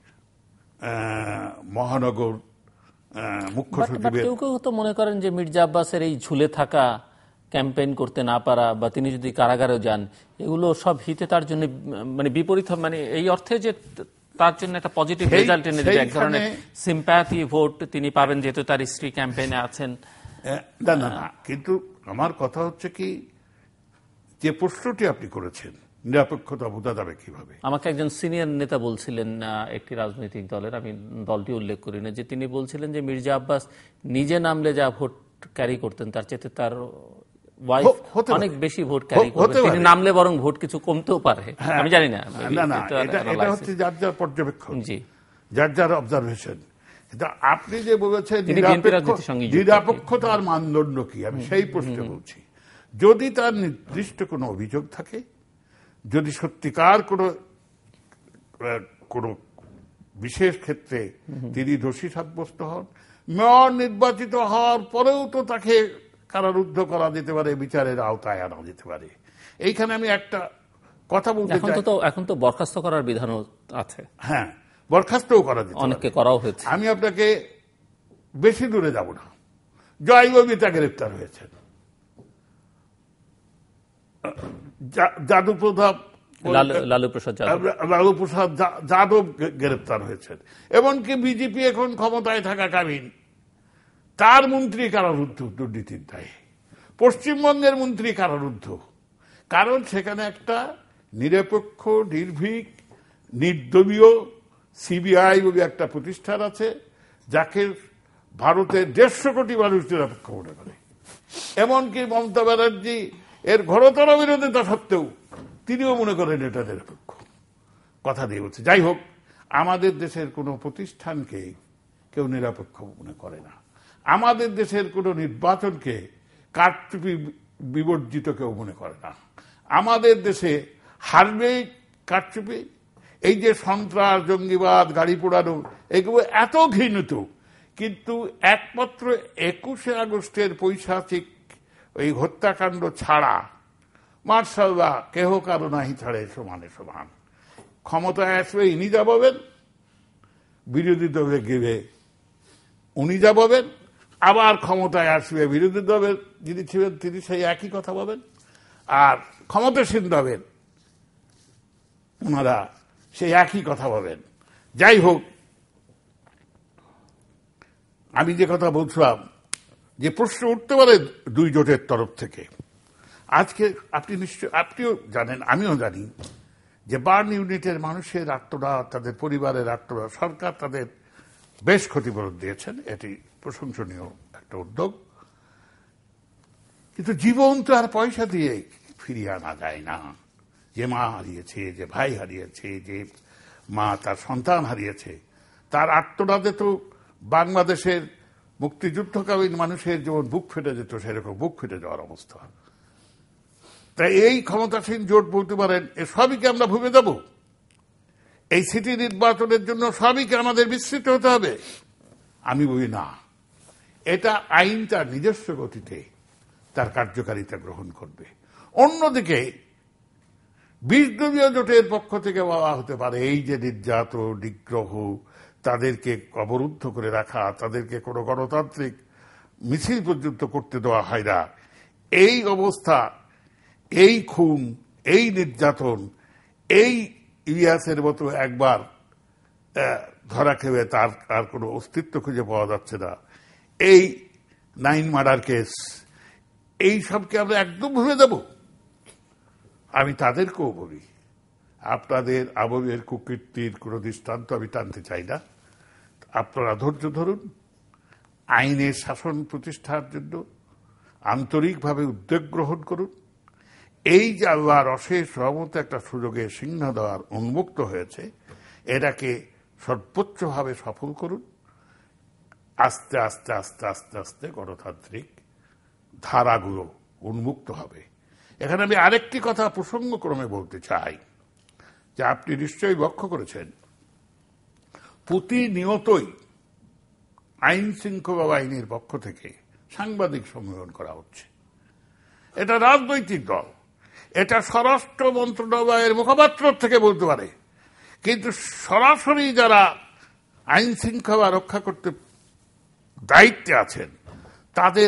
B: মহানগর মুখ্য সচিবের,
A: কেউ কেউ তো মনে করেন যে মির্জা আব্বাসের এই ঝুলে থাকা, ক্যাম্পেইন করতে না পারা, বা তিনি যদি কারাগারেও যান, এগুলো সব হিতে তার জন্য মানে বিপরীত, মানে এই অর্থে যে তার জন্য একটা পজিটিভ রেজাল্ট এনে দেবে, এক ধরনের সিম্প্যাথি ভোট তিনি পাবেন, যেহেতু তার স্ত্রী ক্যাম্পেইনে আছেন।
B: না না, কিন্তু আমার কথা হচ্ছে কি, যে প্রশ্নটি আপনি করেছেন, নিরপেক্ষতা বোঝা যাবে কিভাবে?
A: আমাকে একজন সিনিয়র নেতা বলছিলেন একটি রাজনৈতিক দলের, আমি দলটি উল্লেখ করি না, যে তিনি বলছিলেন যে মির্জা আব্বাস নিজে নামলে যা ভোট ক্যারি করতেন তার চেয়ে তার ওয়াইফ অনেক বেশি ভোট ক্যারি করতেন, তিনি নামলে বরং ভোট কিছু কমতেও পারে। আমি জানি না,
B: না না, এটা হচ্ছে যার যার পর্যবেক্ষণ, যার যার অবজারভেশন। কিন্তু আপনি যে বলেছেন নিরপেক্ষতার মানদণ্ড কি, আমি সেই প্রশ্ন বলছি। যদি তার নির্দিষ্ট কোনো অভিযোগ থাকে, যদি সত্যিকার কোনো বিশেষ ক্ষেত্রে তিনি দোষী সাব্যস্ত হন, মেয়র নির্বাচিত হওয়ার পরেও তো তাকে কারারুদ্ধ করা যেতে পারে, বিচারের আওতায় আনা যেতে পারে। এইখানে আমি একটা কথা বলতে চাই,
A: এখন তো বরখাস্ত করার বিধানও আছে।
B: হ্যাঁ, বরখাস্তও করা যেতে পারে,
A: অনেককে করাও হয়েছে।
B: আমি আপনাকে বেশি দূরে যাব না, জয়গবিতা গ্রেপ্তার হয়েছেন, লালু প্রসাদ যাদব গ্রেপ্তার হয়েছেন, এমনকি বিজেপি এখন ক্ষমতায় থাকাকালীন তার মন্ত্রী কারারুদ্ধ দুর্নীতির দায়ে, পশ্চিমবঙ্গের মন্ত্রী কারারুদ্ধ। কারণ সেখানে একটা নিরপেক্ষ, নির্ভীক, নির্দলীয় সিবিআই বলে একটা প্রতিষ্ঠান আছে, যাকে ভারতের 150 কোটি মানুষ নিরপেক্ষ মনে করে। এমনকি মমতা ব্যানার্জি এর ঘোরতর বিরোধিতা সত্ত্বেও তিনিও মনে করেন এটা নিরপেক্ষ, কথা দিয়ে বলছে। যাই হোক, আমাদের দেশের কোন প্রতিষ্ঠানকে কেউ নিরপেক্ষ মনে করে না, আমাদের দেশের কোন নির্বাচনকে কারচুপি বিবর্জিত কেউ মনে করে না, আমাদের দেশে হারবেই কারচুপি, এই যে সন্ত্রাস, জঙ্গিবাদ, গাড়ি পোড়ানো, এগুলো এত ঘৃণিত, কিন্তু একমাত্র 21শে আগস্টের পৈশাচিক ওই হত্যাকাণ্ড ছাড়া মার্শাল্লাহ কেহ কারো নাহি ছাড়ে সমানে সমান। ক্ষমতায় আসবে ইনি যা বলবেন, বিরোধী দলে গেলে উনি যা বলবেন, আবার ক্ষমতায় আসবে বিরোধী দলের যিনি ছিলেন তিনি সেই একই কথা বলবেন, আর ক্ষমতাসীন দলের ওনারা সেই একই কথা বলেন। যাই হোক, আমি যে কথা বলছিলাম, যে প্রশ্ন উঠতে পারে দুই জোটের তরফ থেকে, আজকে আপনি আপনিও জানেন, আমিও জানি যে বার্ন ইউনিটের মানুষের আত্মনাদ, তাদের পরিবারের আত্মনাদ, সরকার তাদের বেশ ক্ষতিপূরণ দিয়েছেন, এটি প্রশংসনীয় একটা একটা উদ্যোগ, কিন্তু জীবন তো আর পয়সা দিয়ে ফিরিয়ে আনা যায় না। যে মা হারিয়েছে, যে ভাই হারিয়েছে, যে মা তার সন্তান হারিয়েছে, তার আত্মনাদে তো বাংলাদেশের মুক্তিযুদ্ধকালীন মানুষের যেমন বুক ফেটে যেত, সেরকম বুক ফেটে যাওয়ার অবস্থা। তাই এই ক্ষমতাসীন জোট বলতে পারেন এ সবইকে আমরা ভুলে দেব? এই সিটি নির্বাচনের জন্য সবইকে আমাদের বিস্তৃত হতে হবে? আমি বলি না, এটা আইন তার নিজস্ব গতিতে তার কার্যকারিতা গ্রহণ করবে। অন্যদিকে 20 দলীয় জোটের পক্ষ থেকে বলা হতে পারে এই যে নির্যাতন, নিগ্রহ, তাদেরকে অবরুদ্ধ করে রাখা, তাদেরকে কোনো গণতান্ত্রিক মিছিল পর্যন্ত করতে দেওয়া হয় না, এই অবস্থা, এই খুন, এই নির্যাতন, এই ইলিয়াসের মতো একবার ধরা খেয়ে তার আর কোনো অস্তিত্ব খুঁজে পাওয়া যাচ্ছে না, এই 9 মার্ডার কেস, এই সবকে আমরা একদম ভুলে দেব? আমি তাদেরকেও বলি, আপনাদের আবহের কুকীর্তির কোনো দৃষ্টান্ত আমি টানতে চাই না। আপনারা ধৈর্য ধরুন, আইনের শাসন প্রতিষ্ঠার জন্য আন্তরিকভাবে উদ্যোগ গ্রহণ করুন। এই যে আল্লাহর অশেষ রহমত একটা সুযোগে সিংহ দেওয়ার উন্মুক্ত হয়েছে, এটাকে সর্বোচ্চভাবে সফল করুন। আস্তে আস্তে আস্তে আস্তে আস্তে গণতান্ত্রিক ধারাগুলো উন্মুক্ত হবে। এখানে আমি আরেকটি কথা প্রসঙ্গক্রমে বলতে চাই, যে আপনি নিশ্চয়ই লক্ষ্য করেছেন প্রতিনিয়তই আইন শৃঙ্খলা বাহিনীর পক্ষ থেকে সাংবাদিক সম্মেলন করা হচ্ছে। এটা রাজনৈতিক দল, এটা স্বরাষ্ট্র মন্ত্রণালয়ের মুখপাত্র থেকে বলতে পারে, কিন্তু সরাসরি যারা আইন শৃঙ্খলা রক্ষা করতে দায়িত্বে আছেন তাদের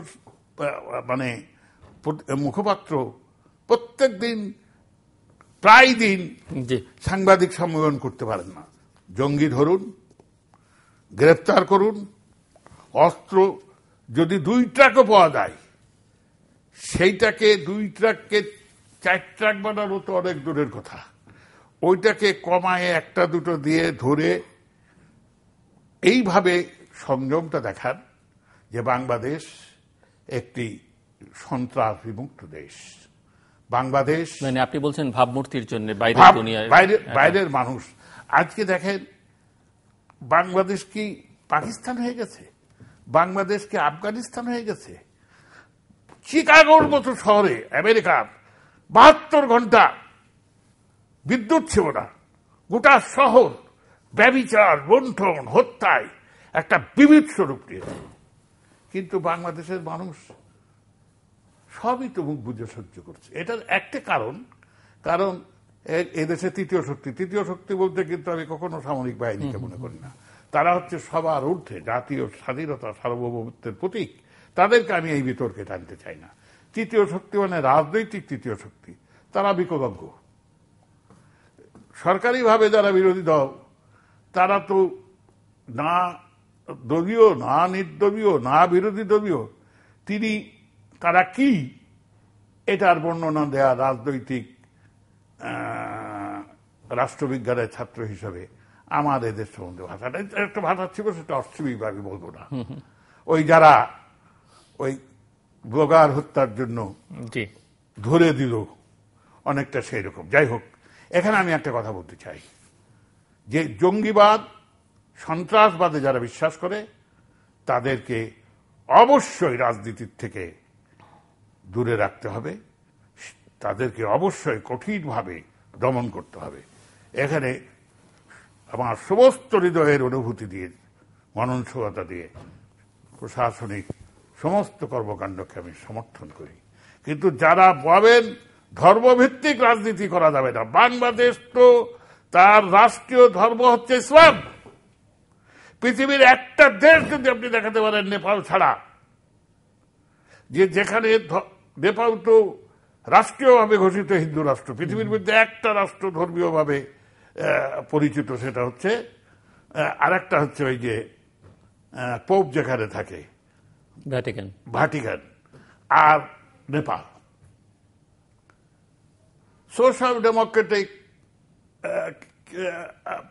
B: মানে মুখপাত্র প্রত্যেক দিন, প্রায় দিন সাংবাদিক সম্মেলন করতে পারেন না। জঙ্গি ধরুন, গ্রেফতার করুন, অস্ত্র যদি 2 ট্রাকও পাওয়া যায়, সেইটাকে 2 ট্রাককে 4 ট্রাক বানানো তো অনেক দূরের কথা, ওইটাকে কমায় 1-2 দিয়ে ধরে এইভাবে সংযমটা দেখান যে বাংলাদেশ একটি সন্ত্রাস বিমুক্ত দেশ। বাংলাদেশ
A: মানে আপনি বলছেন ভাবমূর্তির জন্য
B: বাইরের মানুষ। আজকে দেখেন বাংলাদেশ কি পাকিস্তান হয়ে গেছে? বাংলাদেশ কি আফগানিস্তান হয়ে গেছে? চিকাগোর মতো শহরে আমেরিকার 72 ঘন্টা বিদ্যুৎ ছিল না, গোটা শহর ব্যভিচার, লুণ্ঠন, হত্যায় একটা বিভৎস রূপ নিয়েছে। কিন্তু বাংলাদেশের মানুষ সবই তো মুখ বুঝে সহ্য করছে। এটার একটা কারণ এদেশে তৃতীয় শক্তি বলতে কিন্তু আমি কখনো সামরিক বাহিনীকে মনে করি না। তারা হচ্ছে সবার ঊর্ধ্বে, জাতীয় স্বাধীনতা সার্বভৌমত্বের প্রতীক। তাদেরকে আমি এই বিতর্কে টানতে চাই না। তৃতীয় শক্তি মানে রাজনৈতিক তৃতীয় শক্তি, তারা বিকলঙ্গ। সরকারিভাবে যারা বিরোধী দল, তারা তো না দলীয়, না নির্দলীয়, না বিরোধী দলীয়, তারা কি এটার বর্ণনা দেয়া রাজনৈতিক রাষ্ট্রবিজ্ঞানের ছাত্র হিসেবে আমার এদের সম্বন্ধে ভাষাটা একটা ভাষা ছিল, সেটা অশ্লীল আমি বলবো না। ওই যারা ওই ব্লগার হত্যার জন্য ধরে দিল, অনেকটা সেই রকম। যাই হোক, এখানে আমি একটা কথা বলতে চাই যে জঙ্গিবাদ, সন্ত্রাসবাদে যারা বিশ্বাস করে তাদেরকে অবশ্যই রাজনীতির থেকে দূরে রাখতে হবে, তাদেরকে অবশ্যই কঠিনভাবে দমন করতে হবে। এখানে আমার সমস্ত হৃদয়ের অনুভূতি দিয়ে, মননশীলতা দিয়ে প্রশাসনিক সমস্ত কর্মকাণ্ডকে আমি সমর্থন করি। কিন্তু যারা বলেন ধর্মভিত্তিক রাজনীতি করা যাবে না, বাংলাদেশ তো তার রাষ্ট্রীয় ধর্ম হচ্ছে ইসলাম। পৃথিবীর একটা দেশ যদি আপনি দেখাতে পারেন নেপাল ছাড়া, যেখানে নেপাল তো রাষ্ট্রীয়ভাবে ঘোষিত হিন্দু রাষ্ট্র, পৃথিবীর মধ্যে একটা রাষ্ট্র ধর্মীয়ভাবে পরিচিত, সেটা হচ্ছে আরেকটা হচ্ছে ওই যে পোপ যেখানে থাকে, ভ্যাটিকান, আর নেপাল। সোশ্যাল ডেমোক্রেটিক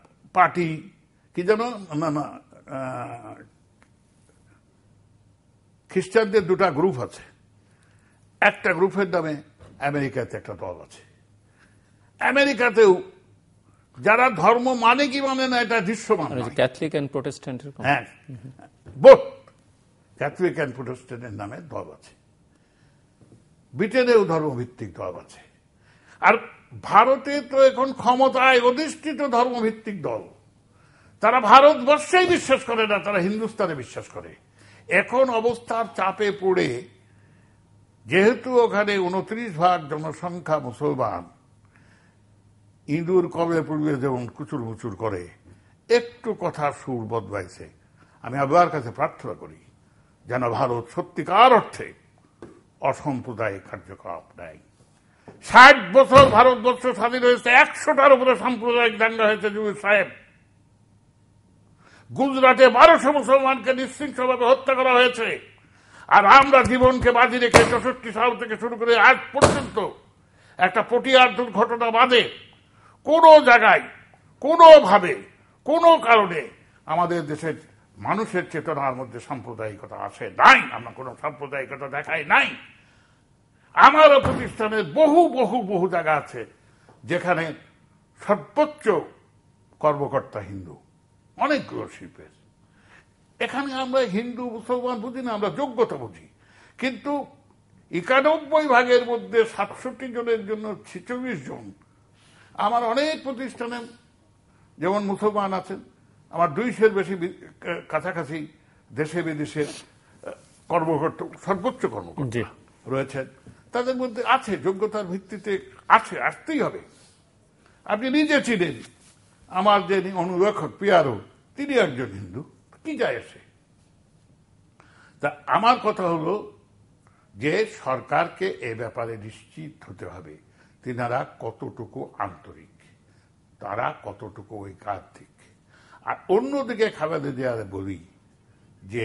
B: পার্টি কি যেন, না খ্রিস্টানদের দুটা গ্রুপ আছে। একটা গ্রুপের নামে আমেরিকাতে একটা দল আছে। আমেরিকাতেও যারা ধর্ম মানে কি মানে না এটা দৃশ্যমান,
A: ক্যাথলিক এন্ড প্রোটেস্ট্যান্টের,
B: হ্যাঁ, বোথ ক্যাথলিক এন্ড প্রোটেস্ট্যান্টের নামে দল আছে। ব্রিটেনেও ধর্মভিত্তিক দল আছে। আর ভারতে তো এখন ক্ষমতায় অধিষ্ঠিত ধর্মভিত্তিক দল। তারা ভারতবর্ষেই বিশ্বাস করে না, তারা হিন্দুস্তানে বিশ্বাস করে। এখন অবস্থার চাপে পড়ে, যেহেতু ওখানে 29% জনসংখ্যা মুসলমান, ইঁদুর কবে পূর্বে যেমন কুচুর মুচুর করে, একটু কথার সুর বদলাইছে। আমি আল্লাহর কাছে প্রার্থনা করি যেন ভারত সত্যিকার অর্থে অসাম্প্রদায়িক কার্যকলাপ নেয়। 60 বছর ভারতবর্ষ স্বাধীন হয়েছে, 100টার উপরে সাম্প্রদায়িক দাঙ্গা হয়েছে। জুবির সাহেব, গুজরাটে 1200 মুসলমানকে নিঃশৃঙ্খলভাবে হত্যা করা হয়েছে। আর আমরা জীবনকে বাজি রেখে 64 সাল থেকে শুরু করে আজ পর্যন্ত একটা পটিয়ার দুর্ঘটনা বাদে কোন জায়গায় কোনোভাবে কোনো কারণে আমাদের দেশের মানুষের চেতনার মধ্যে সাম্প্রদায়িকতা আসে নাই। আমরা কোনো সাম্প্রদায়িকতা দেখাই নাই। আমারও প্রতিষ্ঠানের বহু বহু বহু জায়গা আছে যেখানে সর্বোচ্চ কর্মকর্তা হিন্দু, অনেকগুলো শিল্পের। এখানে আমরা হিন্দু মুসলমান বুঝি না, আমরা যোগ্যতা বুঝি। কিন্তু 91% মধ্যে 67 জনের জন্য 46 জন। আমার অনেক প্রতিষ্ঠানে যেমন মুসলমান আছেন, আমার 200-এর বেশি কাছাকাছি দেশে বিদেশের কর্মকর্তা, সর্বোচ্চ কর্মকর্তা রয়েছেন। তাদের মধ্যে আছে যোগ্যতার ভিত্তিতে আছে, আসতেই হবে। আপনি নিজে চিনেন, আমার যে অনুলেখক পিয়ারো, তিনি একজন হিন্দু, কি যায় আসে। তা আমার কথা হলো যে সরকারকে এ ব্যাপারে নিশ্চিত হতে হবে তিনারা কতটুকু আন্তরিক, তারা কতটুকু ঐকান্তিক। আর অন্যদিকে খালেদা জিয়া বলি যে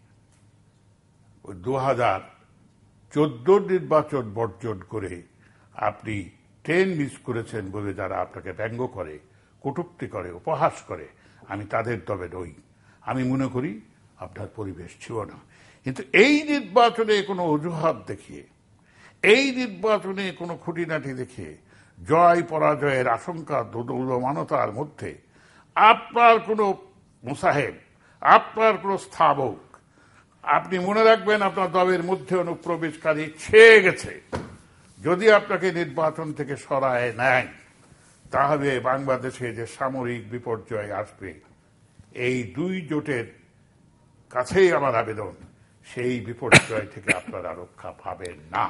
B: 2014 নির্বাচন বর্জন করে আপনি ট্রেন মিস করেছেন বলে যারা আপনাকে ব্যঙ্গ করে, কটূক্তি করে, উপহাস করে, আমি তাদের তবে নই। আমি মনে করি আপনার পরিবেশ ছিল না। কিন্তু এই নির্বাচনে কোনো অজুহাত দেখিয়ে, এই নির্বাচনে কোনো খুঁটিনাটি দেখিয়ে জয় পরাজয়ের আশঙ্কা দোদুল্যমানতার মধ্যে আপনার কোনো মুসাহেব, আপনার কোনো স্থাবক, আপনি মনে রাখবেন আপনার দলের মধ্যে অনুপ্রবেশকারী ছেয়ে গেছে। যদি আপনাকে নির্বাচন থেকে সরায় নেয় তাহলে বাংলাদেশে যে সামরিক বিপর্যয় আসবে, এই দুই জোটের কাছেই আমার আবেদন, সেই বিপর্যয় থেকে আপনারা রক্ষা পাবেন না,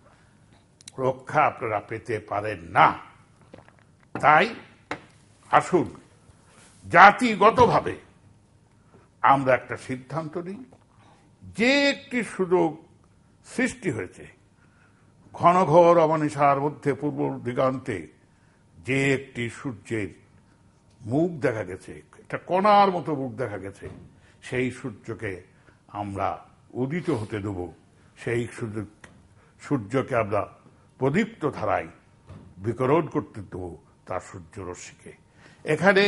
B: রক্ষা আপনারা পেতে পারেন না। তাই আসুন জাতিগতভাবে আমরা একটা সিদ্ধান্ত নিই। যে একটি সুযোগ সৃষ্টি হয়েছে, ঘনঘোর অমানিসার মধ্যে পূর্ব দিগন্তে যে একটি সূর্যের মুখ দেখা গেছে, একটা কণার মতো মুখ দেখা গেছে, সেই সূর্যকে আমরা উদিত হতে দেব। সেই সূর্যকে আমরা প্রদীপ্ত ধারায় বিকরণ করতে দেব তার সূর্য রশ্মিকে। এখানে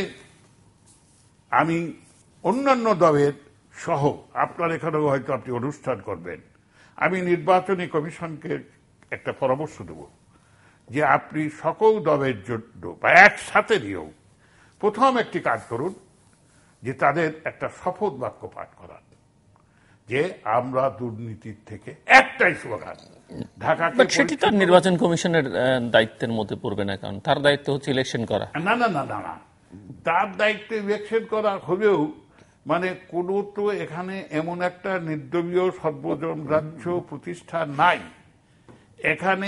B: আমি অন্যান্য দলের সহ, আপনার এখানেও হয়তো আপনি অনুষ্ঠান করবেন, আমি নির্বাচনী কমিশনকে একটা পরামর্শ দেব যে আপনি সকল দলের জন্য বা একসাথে নিয়েও প্রথম একটি কাজ করুন, যে তাদের একটা শপথ বাক্য পাঠ করার, যে আমরা দুর্নীতির থেকে, একটাই স্লোগান, ঢাকাকে।
A: সেটি তার নির্বাচন কমিশনের দায়িত্বের মধ্যে পড়বে না, কারণ তার দায়িত্ব হচ্ছে ইলেকশন করা।
B: না না না না না, তার দায়িত্ব ইলেকশন করা হলেও মানে কোন তো এখানে এমন একটা নির্দলীয় সর্বজনগ্রাহ্য প্রতিষ্ঠান নাই। এখানে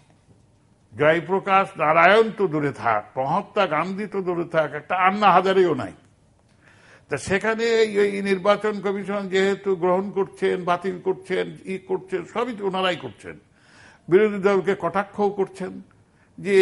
B: জয়প্রকাশ নারায়ণ তো দূরে থাক, মহাত্মা গান্ধী তো দূরে থাক, একটা আন্না হাজারেও নাই। তা সেখানে এই নির্বাচন কমিশন যেহেতু গ্রহণ করছেন, বাতিল করছেন, করছেন, সবই ওনারাই করছেন। বিরোধী দলকে কটাক্ষও করছেন যে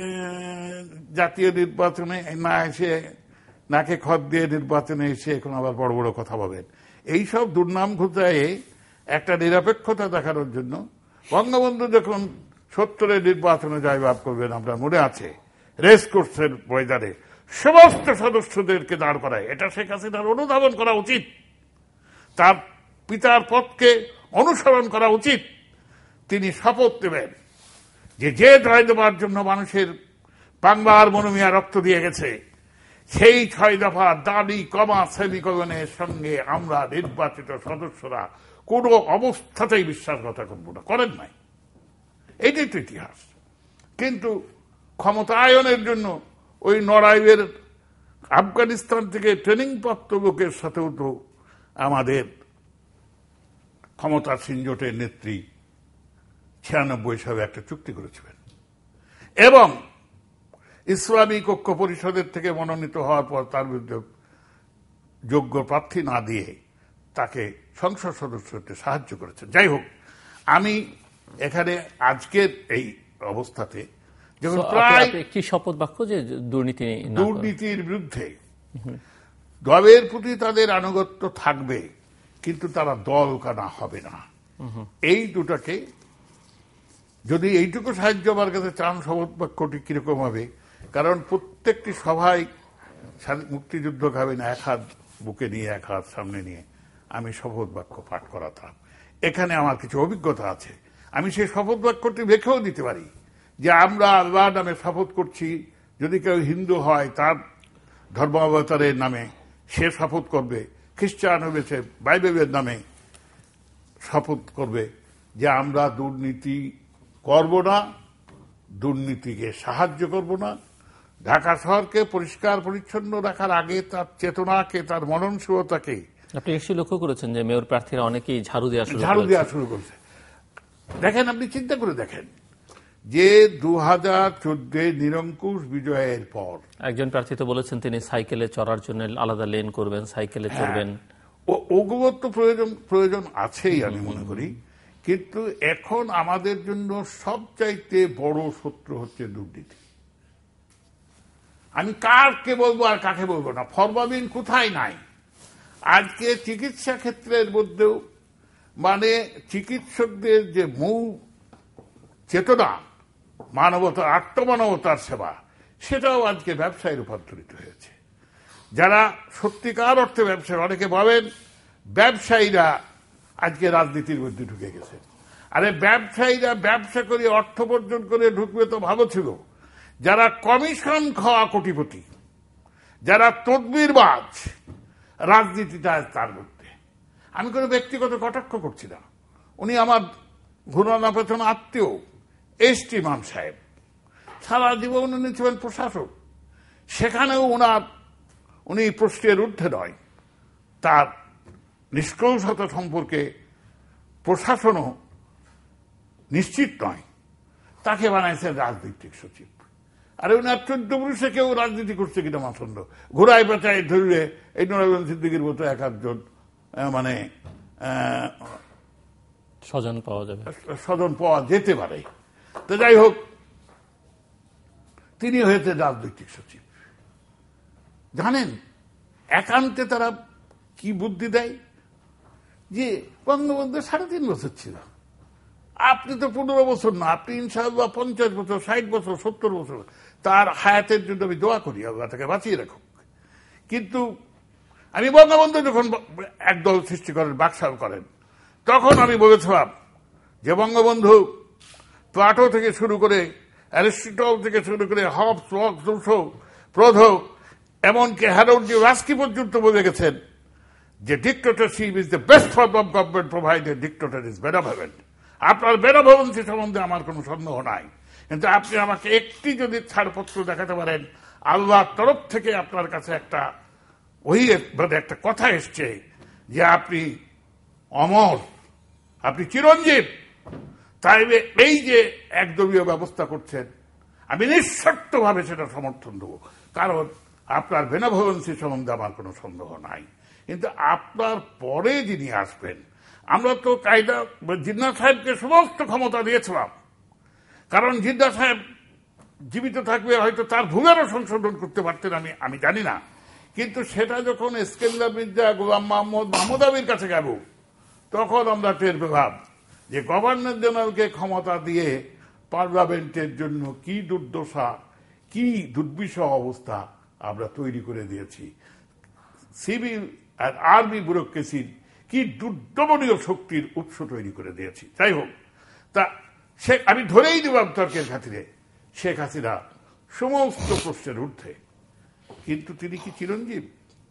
B: জাতীয় নির্বাচনে না এসে, নাকে খত দিয়ে নির্বাচনে এসে এখন আবার বড় বড় কথা বলেন। এইসব দুর্নাম ঘটায় একটা নিরপেক্ষতা দেখানোর জন্য বঙ্গবন্ধু যখন 70-এর নির্বাচনে জয়লাভ করবেন, আপনার মনে আছে, রেস কোর্সের ময়দানে সমস্ত সদস্যদেরকে দাঁড় করায়। এটা শেখ হাসিনার অনুধাবন করা উচিত। তার পিতার পথকে অনুসরণ করা উচিত। তিনি শপথ নেবেন যে যে জয় দেবার জন্য মানুষের বাংলার মনোমিয়া রক্ত দিয়ে গেছে, সেই 6 দফা দাবি কমা সেমিকোলনের সঙ্গে আমরা নির্বাচিত সদস্যরা কোন অবস্থাতেই বিশ্বাসঘাতকতা করব না, করেন নাই। এইটাই তো ইতিহাস। কিন্তু ক্ষমতায়নের জন্য ওই নড়াইলের আফগানিস্তান থেকে ট্রেনিং প্রাপ্ত লোকের সাথেও তো আমাদের ক্ষমতাসীন জোটের নেত্রী 96 সালে একটা চুক্তি করেছিলেন, এবং ইসলামিক ঐক্য পরিষদের থেকে মনোনীত হওয়ার পর তার বিরুদ্ধে যোগ্য প্রার্থী না দিয়ে তাকে সংসদ সদস্য হতে সাহায্য করেছেন। যাই হোক, আমি এখানে আজকের এই অবস্থাতে যখন প্রায়
A: কি শপথ বাক্য যে
B: দুর্নীতির বিরুদ্ধে দলের প্রতি তাদের আনুগত্য থাকবে, কিন্তু তারা দল কানা হবে না, এই দুটাকে যদি এইটুকু সাহায্য আমার কাছে চান, শপথ বাক্যটি কিরকম হবে। কারণ প্রত্যেকটি সভায় মুক্তিযুদ্ধ গাবেন এক হাত বুকে নিয়ে এক হাত সামনে নিয়ে আমি শপথ বাক্য পাঠ করাতাম। এখানে আমার কিছু অভিজ্ঞতা আছে, আমি সেই শপথ বাক্যটি লিখেও দিতে পারি যে আমরা আল্লাহ নামে শপথ করছি। যদি কেউ হিন্দু হয় তার ধর্মাবতারের নামে সে শপথ করবে, খ্রিস্টান হয়েছে বাইবেলের নামে শপথ করবে যে আমরা দুর্নীতি করব না, দুর্নীতিকে সাহায্য করব না। ঢাকা শহরকে পরিষ্কার পরিচ্ছন্ন রাখার আগে তার চেতনাকে, তার মননশীলতাকে
A: আপনি নিশ্চয়ই লক্ষ্য করেছেন যে মেয়র প্রার্থীরা অনেকেই ঝাড়ু দেওয়া
B: শুরু করেছে। দেখেন, আপনি চিন্তা করে দেখেন যে 2014 নিরঙ্কুশ বিজয়ের পর
A: একজন প্রার্থী তো বলেছেন তিনি সাইকেলে চড়ার জন্য আলাদা লেন করবেন, সাইকেলে চড়বেন।
B: ওগুলো তো প্রয়োজন আছেই আমি মনে করি, কিন্তু এখন আমাদের জন্য সবচাইতে বড় শত্রু হচ্ছে দুর্নীতি। আমি কাকে বলবো আর কাকে বলবো না, ফরমালিন কোথায় নাই। আজকে চিকিৎসা ক্ষেত্রের মধ্যেও মানে চিকিৎসকদের যে মূল চেতনা, মানবতার, আত্মমানবতার সেবা, সেটাও আজকে ব্যবসায় রূপান্তরিত হয়েছে। যারা সত্যিকার অর্থে ব্যবসায়ী, অনেকে বলেন ব্যবসায়ীরা আজকে রাজনীতির মধ্যে ঢুকে গেছে। আরে ব্যবসায়ীরা ব্যবসা করে অর্থ উপার্জন করে ঢুকবে তো ভালো ছিল। যারা কমিশন খাওয়া কোটিপতি, যারা তদবিরবাজ, রাজনীতিটা তার মধ্যে। আমি কোনো ব্যক্তিগত কটাক্ষ করছি না, উনি আমার ঘুরানা পেছন আত্মীয় এসটি ইমাম সাহেব, সারা জীবন উনি ছিলেন প্রশাসক, সেখানেও উনি প্রশ্নের ঊর্ধ্বে নয়। তার নিষ্কৌশলতা সম্পর্কে প্রশাসনও নিশ্চিত নয়, তাকে বানাইছেন রাজনৈতিক সচিব। আরে উনি 14 পুরুষে কেউ রাজনীতি করছে কিনা মাসন্দ, ঘোড়ায় পেঁচায় ধরলে এই নরায়ণ সিদ্দিকীর মতো এক আধজন মানে স্বজন পাওয়া যেতে পারে। তো যাই হোক, তিনি হয়েছে রাজনৈতিক সচিব। জানেন একান্তে তারা কি বুদ্ধি দেয় যে বঙ্গবন্ধু 3.5 বছর ছিল, আপনি তো 15 বছর না, আপনি ইনশাআল্লাহ 50 বছর, 60 বছর, 70 বছর, তার হায়াতের জন্য আমি দোয়া করি আল্লাহ তাকে বাঁচিয়ে রাখুক। কিন্তু আমি বঙ্গবন্ধু যখন একদল সৃষ্টি করেন, বাকশাল করেন, তখন আমি বলেছিলাম যে বঙ্গবন্ধু প্লাটো থেকে শুরু করে, অ্যারিস্টটল থেকে শুরু করে হবস, লক্স, রুসো, প্রোধো, এমনকি হ্যারল্ড রাস্কি পর্যন্ত বলে গেছেন যে dictatorship is the best form of government provided dictator is benevolent. আপনার বেনাভোলেন্সি সম্বন্ধে আমার কোনো সন্দেহ নাই, কিন্তু আপনি আমাকে একটি যদি ছাড়পত্র দেখাতে পারেন আল্লাহর তরফ থেকে আপনার কাছে একটা একটা কথা এসছে যে আপনি অমর, আপনি চিরঞ্জীব, তাই এই যে একদলীয় ব্যবস্থা করছেন আমি নিঃশর্তভাবে সেটা সমর্থন দেবো, কারণ আপনার বেনাভোলেন্সি সম্বন্ধে আমার কোনো সন্দেহ নাই। কিন্তু আপনার পরে যিনি আসবেন, আমরা তো কায়দা জিন্না সাহেবকে সমস্ত ক্ষমতা দিয়েছিলাম, কারণ জিন্না সাহেব জীবিত থাকবে হয়তো তার ভুলেরও সংশোধন করতে পারতেন, আমি জানি না। কিন্তু সেটা যখন ইস্কান্দার মির্জা, গোলাম মোহাম্মদ, মাহমুদ আলীর কাছে গেল, তখন আমরা টের পেলাম যে গভর্নর জেনারেলকে ক্ষমতা দিয়ে পার্লামেন্টের জন্য কি দুর্দশা, কি দুর্বিষহ অবস্থা আমরা তৈরি করে দিয়েছি। সিভিল আর আর্মি ব্যুরোক্রেসির কি দুর্দমনীয় শক্তির উৎস তৈরি করে দিয়েছি। যাই হোক, তা আমি ধরেই দেব তর্কের খাতিরে শেখ হাসিনা সমস্ত প্রশ্নের ঊর্ধ্বে, কিন্তু তিনি কি চিরঞ্জীব?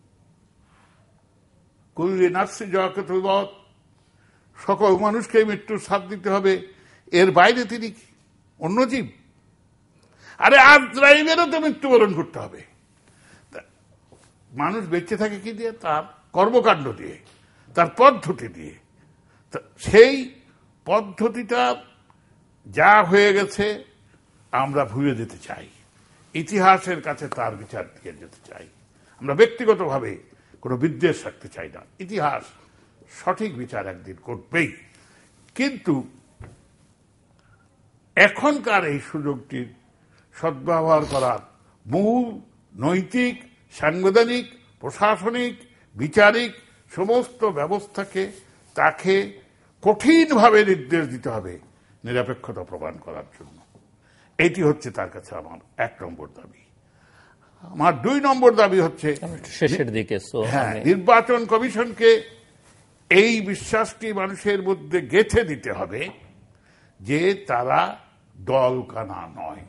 B: কুল্লি নাফসিন যায়কাতুল মউত, সকল মানুষকে মৃত্যুর স্বাদ দিতে হবে, এর বাইরে তিনি অন্য জীব? আরে আজরাইলেরও তো মৃত্যুবরণ করতে হবে। মানুষ বেঁচে থাকে কি দিয়ে? তার কর্মকাণ্ড দিয়ে, তার পদ্ধতি দিয়ে। সেই পদ্ধতিটা যা হয়ে গেছে আমরা ভুলে যেতে চাই, ইতিহাসের কাছে তার বিচার দিয়ে যেতে চাই। আমরা ব্যক্তিগতভাবে কোনো বিদ্বেষ রাখতে চাই না, ইতিহাস সঠিক বিচার একদিন করবেই। কিন্তু এখনকার এই সুযোগটির সদ্ব্যবহার করার মূল নৈতিক, সাংবিধানিক, প্রশাসনিক, বিচারিক সমস্ত ব্যবস্থাকে তাকে কঠিনভাবে নির্দেশ দিতে হবে নিরপেক্ষতা প্রমাণ করার জন্য। এটি হচ্ছে তার কাছে আমার 1 নম্বর দাবি। আমার 2 নম্বর দাবি হচ্ছে
A: শেষের দিকে
B: নির্বাচন কমিশনকে এই বিশ্বাসটি মানুষের মধ্যে গেঁথে দিতে হবে যে তারা দলকানা নয়।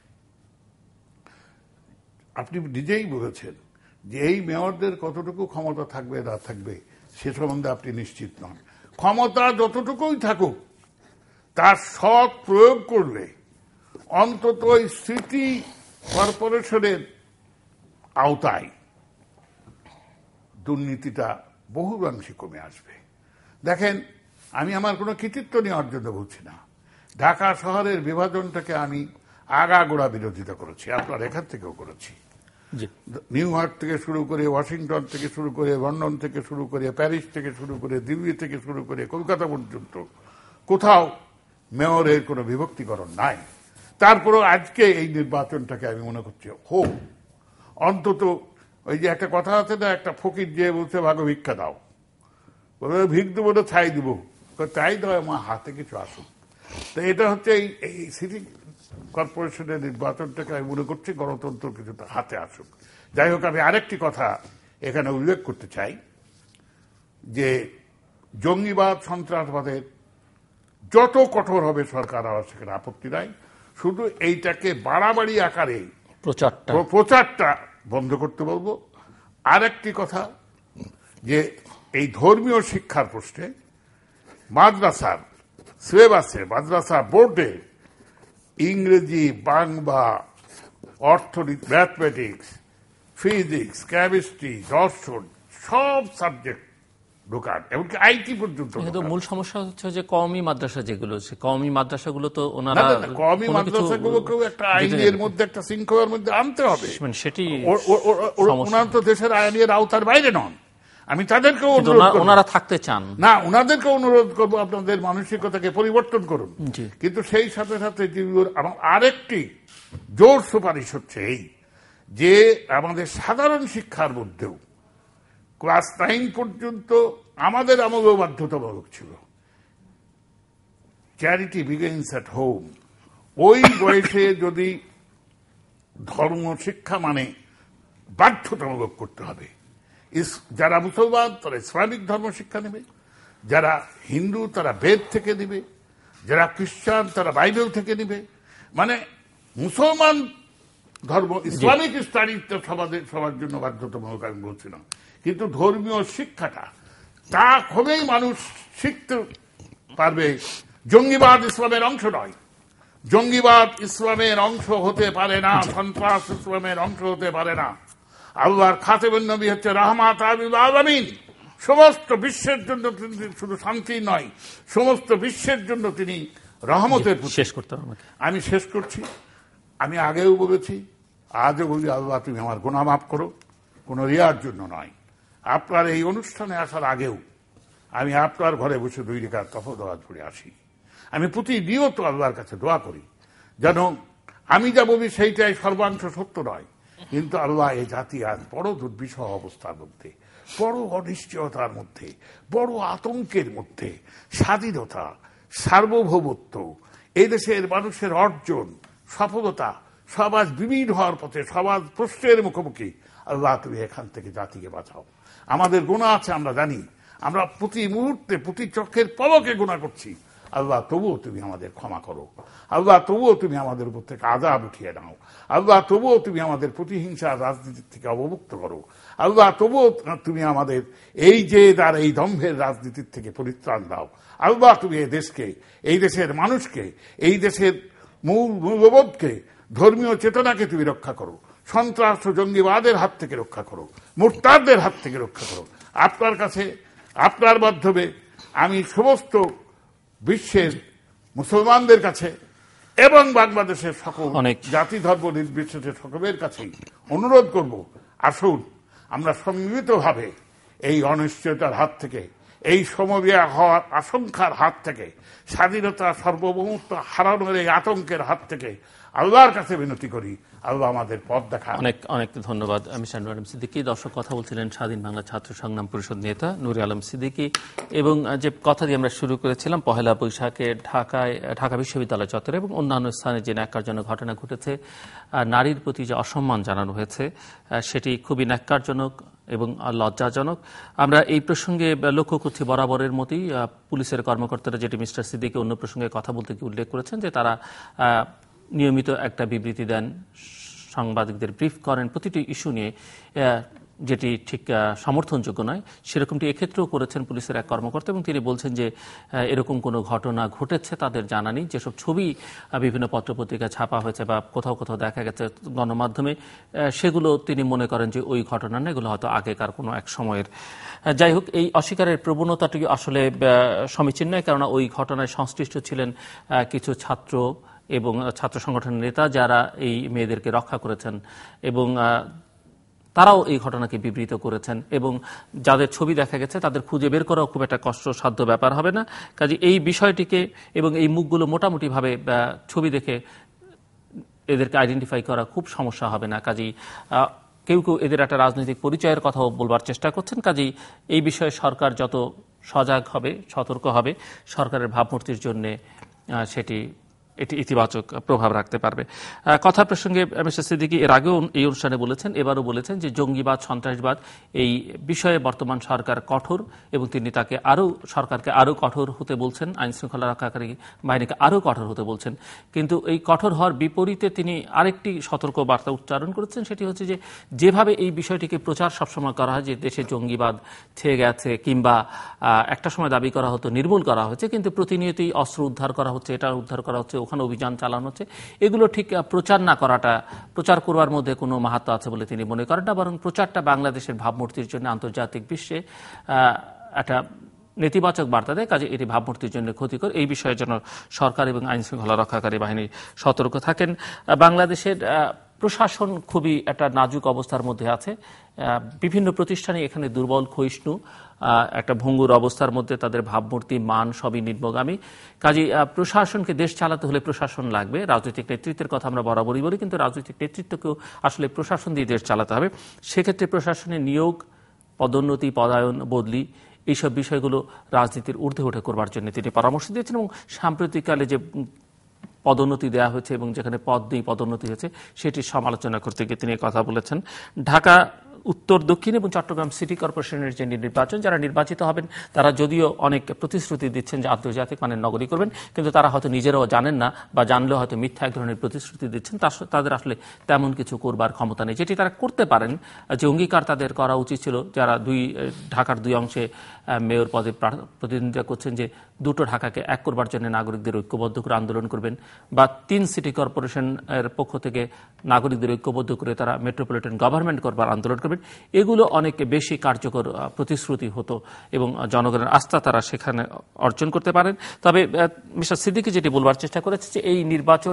B: আপনি নিজেই বলেছেন যে এই মেয়রদের কতটুকু ক্ষমতা থাকবে না থাকবে সে সম্বন্ধে আপনি নিশ্চিত নন। ক্ষমতা যতটুকুই থাকুক, তার সৎ প্রয়োগ করলে অন্তত স্মৃতি কর্পোরেশনের আওতায় দুর্নীতিটা বহুলাংশে কমে আসবে। দেখেন, আমি আমার কোনো কৃতিত্ব নেওয়ার জন্য বলছি না, ঢাকা শহরের বিভাজনটাকে আমি আগাগোড়া বিরোধিতা করেছি, আপনার এখান থেকেও করেছি। নিউ ইয়র্ক থেকে শুরু করে, ওয়াশিংটন থেকে শুরু করে, লন্ডন থেকে শুরু করে, প্যারিস থেকে শুরু করে, দিল্লি থেকে শুরু করে কলকাতা পর্যন্ত কোথাও মেয়রের কোনো বিভক্তিকরণ নাই। তারপরেও আজকে এই নির্বাচনটাকে আমি মনে করছি হোক, অন্তত ওই যে একটা কথা আছে না, একটা ফকির যে বলছে ভাগো ভিক্ষা দাও, ভিক দেবো না ছাই দিব, তাই দাও আমার হাতে কিছু আসুক। তো এটা হচ্ছে এই সিটি কর্পোরেশনের নির্বাচনটাকে আমি মনে করছি গণতন্ত্র কিছুটা হাতে আসুক। যাই হোক, আমি আরেকটি কথা এখানে উল্লেখ করতে চাই যে জঙ্গিবাদ, সন্ত্রাসবাদের যত কঠোর হবে সরকার, আমার সেখানে আপত্তি নাই, শুধু এইটাকে বাড়াবাড়ি আকারে প্রচারটা বন্ধ করতে বলবো। আরেকটি কথা যে এই ধর্মীয় শিক্ষার প্রশ্নে মাদ্রাসার সিলেবাসে, মাদ্রাসা বোর্ডে ইংরেজি, বাংলা, অর্থনীতি, ম্যাথমেটিক্স, ফিজিক্স, কেমিস্ট্রি, দর্শন সব সাবজেক্ট ঢোকান, এমনকি আইটি পর্যন্ত।
A: কিন্তু মূল সমস্যা হচ্ছে যে কওমি মাদ্রাসা যেগুলো, কওমি মাদ্রাসাগুলো তো ওনারা
B: কওমি মাদ্রাসাগুলোকেও একটা আইনের মধ্যে, একটা শৃঙ্খলার মধ্যে আনতে হবে।
A: সেটি
B: ওনারা তো দেশের আইনের আওতার বাইরে নন। আমি তাদেরকেও
A: ওনারা থাকতে চান
B: না, ওনাদেরকে অনুরোধ করবো আপনাদের মানসিকতাকে পরিবর্তন করুন। কিন্তু সেই সাথে সাথে আমার আরেকটি জোর সুপারিশ হচ্ছে এই যে আমাদের সাধারণ শিক্ষার মধ্যেও ক্লাস 9 পর্যন্ত আমাদের আমলেও বাধ্যতামূলক ছিল চ্যারিটি বিগিনস এট হোম। ওই বয়সে যদি ধর্ম শিক্ষা মানে বাধ্যতামূলক করতে হবে। যারা মুসলমান তারা ইসলামিক ধর্ম শিক্ষা নেবে, যারা হিন্দু তারা বেদ থেকে নেবে, যারা খ্রিস্টান তারা বাইবেল থেকে নেবে। মানে মুসলমান ধর্ম, ইসলামিক স্টাডিজটা সবার জন্য বাধ্যতামূলক আমি বলছি না, কিন্তু ধর্মীয় শিক্ষাটা তা হবেই মানুষ শিখতে পারবে। জঙ্গিবাদ ইসলামের অংশ নয়, জঙ্গিবাদ ইসলামের অংশ হতে পারে না, সন্ত্রাস ইসলামের অংশ হতে পারে না। আল্লাহর খাতেমুন নবী হচ্ছে রাহমাত লিল আলামিন, সমস্ত বিশ্বের জন্য তিনি শুধু শান্তি নয়, সমস্ত বিশ্বের জন্য তিনি রহমতের।
A: শেষ করতে হবে,
B: আমি শেষ করছি। আমি আগেও বলেছি, আজও বলি, আল্লাহ তুমি আমার গুনাহ মাফ করো, কোনো রিয়ার জন্য নয়। আপনার এই অনুষ্ঠানে আসার আগেও আমি আপনার ঘরে বসে 2 রাকাত তফা দোয়া পড়ে আসি। আমি প্রতিনিয়ত আল্লাহর কাছে দোয়া করি যেন আমি যা বলি সেইটাই সর্বাংশ সত্য নয়, কিন্তু আল্লাহ এই জাতি আজ বড় দুর্বিষহ অবস্থার মধ্যে, বড় অনিশ্চয়তার মধ্যে, বড় আতঙ্কের মধ্যে, স্বাধীনতা, সার্বভৌমত্ব, এই দেশের মানুষের অর্জন, সফলতা সব আজ বিলীন হওয়ার পথে, সমাজ প্রশ্নের মুখোমুখি। আল্লাহ তুমি এখান থেকে জাতিকে বাঁচাও। আমাদের গুনাহ আছে আমরা জানি, আমরা প্রতি মুহূর্তে প্রতি চোখের পলকে গুনাহ করছি। আল্লাহ তবুও তুমি আমাদের ক্ষমা করো, আল্লাহ তবুও তুমি আমাদের উপর থেকে আযাব উঠিয়ে নাও, আল্লাহ তবুও তুমি আমাদের প্রতিহিংসার রাজনীতির থেকে অবমুক্ত করো, আল্লাহ তবুও তুমি আমাদের এই জেদ আর এই দম্ভের রাজনীতির থেকে পরিত্রাণ দাও। আল্লাহ তুমি এই দেশকে, এই দেশের মানুষকে, এই দেশের মূল্যবোধকে, ধর্মীয় চেতনাকে তুমি রক্ষা করো, সন্ত্রাস ও জঙ্গিবাদের হাত থেকে রক্ষা করো, মুরতাদদের হাত থেকে রক্ষা করো। আপনার কাছে, আপনার মাধ্যমে আমি সমস্ত বিশ্বের মুসলমানদের কাছে এবং বাংলাদেশের সকল জাতি ধর্ম নির্বিশেষে সকলের কাছেই অনুরোধ করব, আসুন আমরা সম্মিলিতভাবে এই অনিশ্চয়তার হাত থেকে, এই সমবেয়া হওয়ার আশঙ্কার হাত থেকে, স্বাধীনতা সার্বভৌমত্ব হারানোর এই আতঙ্কের হাত থেকে আল্লাহর কাছে বিনতি করি, আল্লাহ আমাদের পথ দেখান।
A: অনেক অনেক ধন্যবাদ মিস্টার নুর আলম সিদ্দিকী। দর্শক, কথা বলছিলেন স্বাধীন বাংলা ছাত্র সংগ্রাম পরিষদ নেতা নুর আলম সিদ্দিকী। এবং যে কথা দিয়ে আমরা শুরু করেছিলাম, পহেলা বৈশাখে ঢাকা বিশ্ববিদ্যালয় চত্বরে এবং অন্যান্য স্থানে যে ন্যাক্কারজনক ঘটনা ঘটেছে, নারীর প্রতি যে অসম্মান জানানো হয়েছে, সেটি খুবই ন্যাক্কারজনক এবং লজ্জাজনক। আমরা এই প্রসঙ্গে লক্ষ্য করছি বরাবরের মতোই পুলিশের কর্মকর্তারা, যেটি মিস্টার সিদ্দিকী অন্য প্রসঙ্গে কথা বলতে গিয়ে উল্লেখ করেছেন, যে তারা নিয়মিত একটা বিবৃতি দেন, সাংবাদিকদের ব্রিফ করেন প্রতিটি ইস্যু নিয়ে, যেটি ঠিক সমর্থনযোগ্য নয়। সেরকমটি এক্ষেত্রেও করেছেন পুলিশের এক কর্মকর্তা, এবং তিনি বলছেন যে এরকম কোনো ঘটনা ঘটেছে তাদের জানা নেই। যেসব ছবি বিভিন্ন পত্রপত্রিকায় ছাপা হয়েছে বা কোথাও কোথাও দেখা গেছে গণমাধ্যমে, সেগুলো তিনি মনে করেন যে ওই ঘটনা না, এগুলো হয়তো আগেকার কোনো এক সময়ের। যাই হোক, এই অস্বীকারের প্রবণতাটি আসলে সমীচীন নয়, কেননা ওই ঘটনায় সংশ্লিষ্ট ছিলেন কিছু ছাত্র এবং ছাত্র সংগঠনের নেতা, যারা এই মেয়েদেরকে রক্ষা করেছেন এবং তারাও এই ঘটনাকে বিবৃত করেছেন, এবং যাদের ছবি দেখা গেছে তাদের খুঁজে বের করাও খুব একটা কষ্টসাধ্য ব্যাপার হবে না। কাজে এই বিষয়টিকে এবং এই মুখগুলো মোটামুটিভাবে ছবি দেখে এদেরকে আইডেন্টিফাই করা খুব সমস্যা হবে না। কাজেই কেউ কেউ এদের একটা রাজনৈতিক পরিচয়ের কথাও বলবার চেষ্টা করছেন। কাজেই এই বিষয়ে সরকার যত সজাগ হবে, সতর্ক হবে, সরকারের ভাবমূর্তির জন্য এটি ইতিবাচক প্রভাব রাখতে পারবে। কথা প্রসঙ্গে মিস্টার সিদ্দিকী এর আগেও এই অনুষ্ঠানে বলেছেন, এবারও বলেছেন যে জঙ্গিবাদ, সন্ত্রাসবাদ এই বিষয়ে বর্তমান সরকার কঠোর, এবং তিনি সরকারকে আরও কঠোর হতে বলছেন, আইন শৃঙ্খলা রক্ষাকারী বাহিনীকে আরও কঠোর হতে বলছেন। কিন্তু এই কঠোর হওয়ার বিপরীতে তিনি আরেকটি সতর্ক বার্তা উচ্চারণ করেছেন, সেটি হচ্ছে যে যেভাবে এই বিষয়টিকে প্রচার সবসময় করা হয় যে দেশে জঙ্গিবাদ ছেয়ে গেছে, কিংবা একটা সময় দাবি করা হতো নির্মূল করা হয়েছে, কিন্তু প্রতিনিয়তই অস্ত্র উদ্ধার করা হচ্ছে, এটা উদ্ধার করা হচ্ছে, ওখানে অভিযান চালানো হচ্ছে, এগুলো ঠিক প্রচার না করাটা, প্রচার করবার মধ্যে কোনো মাহাত্ম আছে বলে তিনি মনে করেন না, বরং প্রচারটা বাংলাদেশের ভাবমূর্তির জন্য আন্তর্জাতিক বিশ্বে একটা নেতিবাচক বার্তা দেয়। কাজে এটি ভাবমূর্তির জন্য ক্ষতিকর। এই বিষয়ে যেন সরকার এবং আইন শৃঙ্খলা রক্ষাকারী বাহিনী সতর্ক থাকেন। বাংলাদেশের প্রশাসন খুবই একটা নাজুক অবস্থার মধ্যে আছে। বিভিন্ন প্রতিষ্ঠানই এখানে দুর্বল, ক্ষয়িষ্ণু, একটা ভঙ্গুর অবস্থার মধ্যে, তাদের ভাবমূর্তি, মান সবই নিম্নগামী। কাজেই প্রশাসনকে, দেশ চালাতে হলে প্রশাসন লাগবে। রাজনৈতিক নেতৃত্বের কথা আমরা বরাবরই বলি, কিন্তু রাজনৈতিক নেতৃত্বকেও আসলে প্রশাসন দিয়ে দেশ চালাতে হবে। সেক্ষেত্রে প্রশাসনের নিয়োগ, পদোন্নতি, পদায়ন, বদলি, এইসব বিষয়গুলো রাজনীতির ঊর্ধ্বে উঠে করবার জন্য তিনি পরামর্শ দিয়েছেন। এবং সাম্প্রতিককালে যে পদোন্নতি দেওয়া হয়েছে এবং যেখানে পদ দিয়ে পদোন্নতি হয়েছে, সেটির সমালোচনা করতে গিয়ে তিনি কথা বলেছেন। ঢাকা উত্তর, দক্ষিণ এবং চট্টগ্রাম সিটি কর্পোরেশনের যে নির্বাচন, যারা নির্বাচিত হবেন তারা যদিও অনেক প্রতিশ্রুতি দিচ্ছেন যে আন্তর্জাতিক মানের নগরী করবেন, কিন্তু তারা হয়তো নিজেরাও জানেন না, বা জানলেও হয়তো মিথ্যা এক ধরনের প্রতিশ্রুতি দিচ্ছেন। তাদের আসলে তেমন কিছু করবার ক্ষমতা নেই। যেটি তারা করতে পারেন, যে অঙ্গীকার তাদের করা উচিত ছিল, যারা ঢাকার দুই অংশে মেয়র পদে প্রতিদ্বন্দ্বিতা করছেন, যে দুটো ঢাকাকে এক করবার জন্য নাগরিকদের ঐক্যবদ্ধ করে আন্দোলন করবেন, বা 3 সিটি কর্পোরেশনের পক্ষ থেকে নাগরিকদের ঐক্যবদ্ধ করে তারা মেট্রোপলিটন গভর্নমেন্ট করবার আন্দোলন করবেন। এগুলো অনেক বেশি কার্যকর প্রতিশ্রুতি হতো এবং জনগণের আস্থা তারা সেখানে অর্জন করতে পারেন। তবে মিস্টার সিদ্দিকী যেটি বলবার চেষ্টা করেছে, যে এই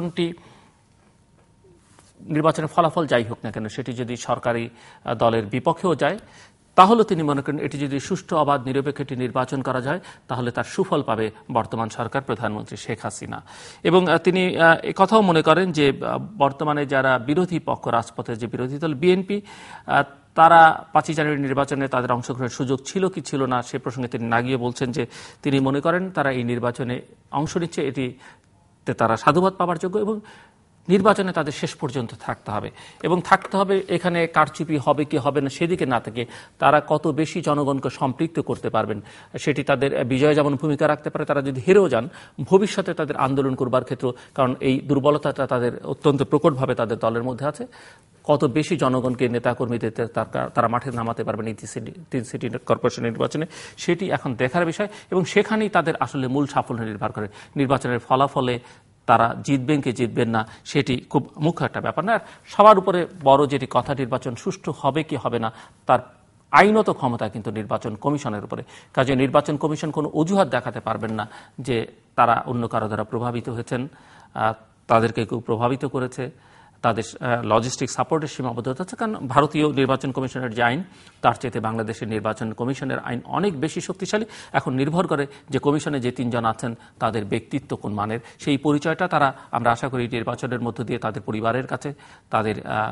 A: নির্বাচনের ফলাফল যাই হোক না কেন, সেটি যদি সরকারি দলের বিপক্ষেও যায়, তাহলে তিনি মনে করেন এটি যদি সুষ্ঠু, অবাধ, নিরপেক্ষ একটি নির্বাচন করা যায়, তাহলে তার সুফল পাবে বর্তমান সরকার, প্রধানমন্ত্রী শেখ হাসিনা। এবং তিনি কথাও মনে করেন যে বর্তমানে যারা বিরোধী পক্ষ, রাজপথের যে বিরোধী দল বিএনপি, তারা 5ই জানুয়ারি নির্বাচনে তাদের অংশগ্রহণের সুযোগ ছিল কি ছিল না সে প্রসঙ্গে তিনি না গিয়ে বলছেন যে তিনি মনে করেন তারা এই নির্বাচনে অংশ নিচ্ছে, এটিতে তারা সাধুবাদ পাওয়ার যোগ্য, এবং নির্বাচনে তাদের শেষ পর্যন্ত থাকতে হবে এবং থাকতে হবে এখানে কারচুপি হবে কি হবে না সেদিকে না থেকে তারা কত বেশি জনগণকে সম্পৃক্ত করতে পারবেন, সেটি তাদের বিজয়ে যেমন ভূমিকা রাখতে পারে, তারা যদি হেরেও যান ভবিষ্যতে তাদের আন্দোলন করবার ক্ষেত্রে, কারণ এই দুর্বলতাটা তাদের অত্যন্ত প্রকটভাবে তাদের দলের মধ্যে আছে, কত বেশি জনগণকে নেতাকর্মীদের তারা মাঠে নামাতে পারবেন এই তিন সিটি কর্পোরেশন নির্বাচনে, সেটি এখন দেখার বিষয় এবং সেখানেই তাদের আসলে মূল সাফল্য নির্ভর করে। নির্বাচনের ফলাফলে তারা জিতবেন কি জিতবেন না সেটি খুব মুখ্য একটা ব্যাপার না। আর সবার উপরে বড় যেটি কথা, নির্বাচন সুষ্ঠু হবে কি হবে না তার আইনত ক্ষমতা কিন্তু নির্বাচন কমিশনের উপরে। কাজে নির্বাচন কমিশন কোনো অজুহাত দেখাতে পারবেন না যে তারা অন্য কারো দ্বারা প্রভাবিত হয়েছেন, তাদেরকে কেউ প্রভাবিত করেছে, তাদের লজিস্টিক সাপোর্টের সীমাবদ্ধতা আছে। কারণ ভারতীয় নির্বাচন কমিশনের যে আইন তার চেয়ে বাংলাদেশের নির্বাচন কমিশনের আইন অনেক বেশি শক্তিশালী। এখন নির্ভর করে যে কমিশনে যে তিনজন আছেন তাদের ব্যক্তিত্ব কোন মানের, সেই পরিচয়টা তারা আমরা আশা করি নির্বাচনের মধ্য দিয়ে তাদের পরিবারের কাছে, তাদের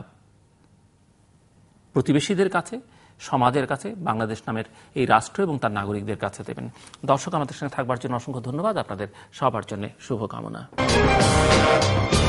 A: প্রতিবেশীদের কাছে, সমাজের কাছে, বাংলাদেশ নামের এই রাষ্ট্র এবং তার নাগরিকদের কাছে দেবেন। দর্শক, আমাদের সঙ্গে থাকবার জন্য অসংখ্য ধন্যবাদ। আপনাদের সবার জন্য শুভকামনা।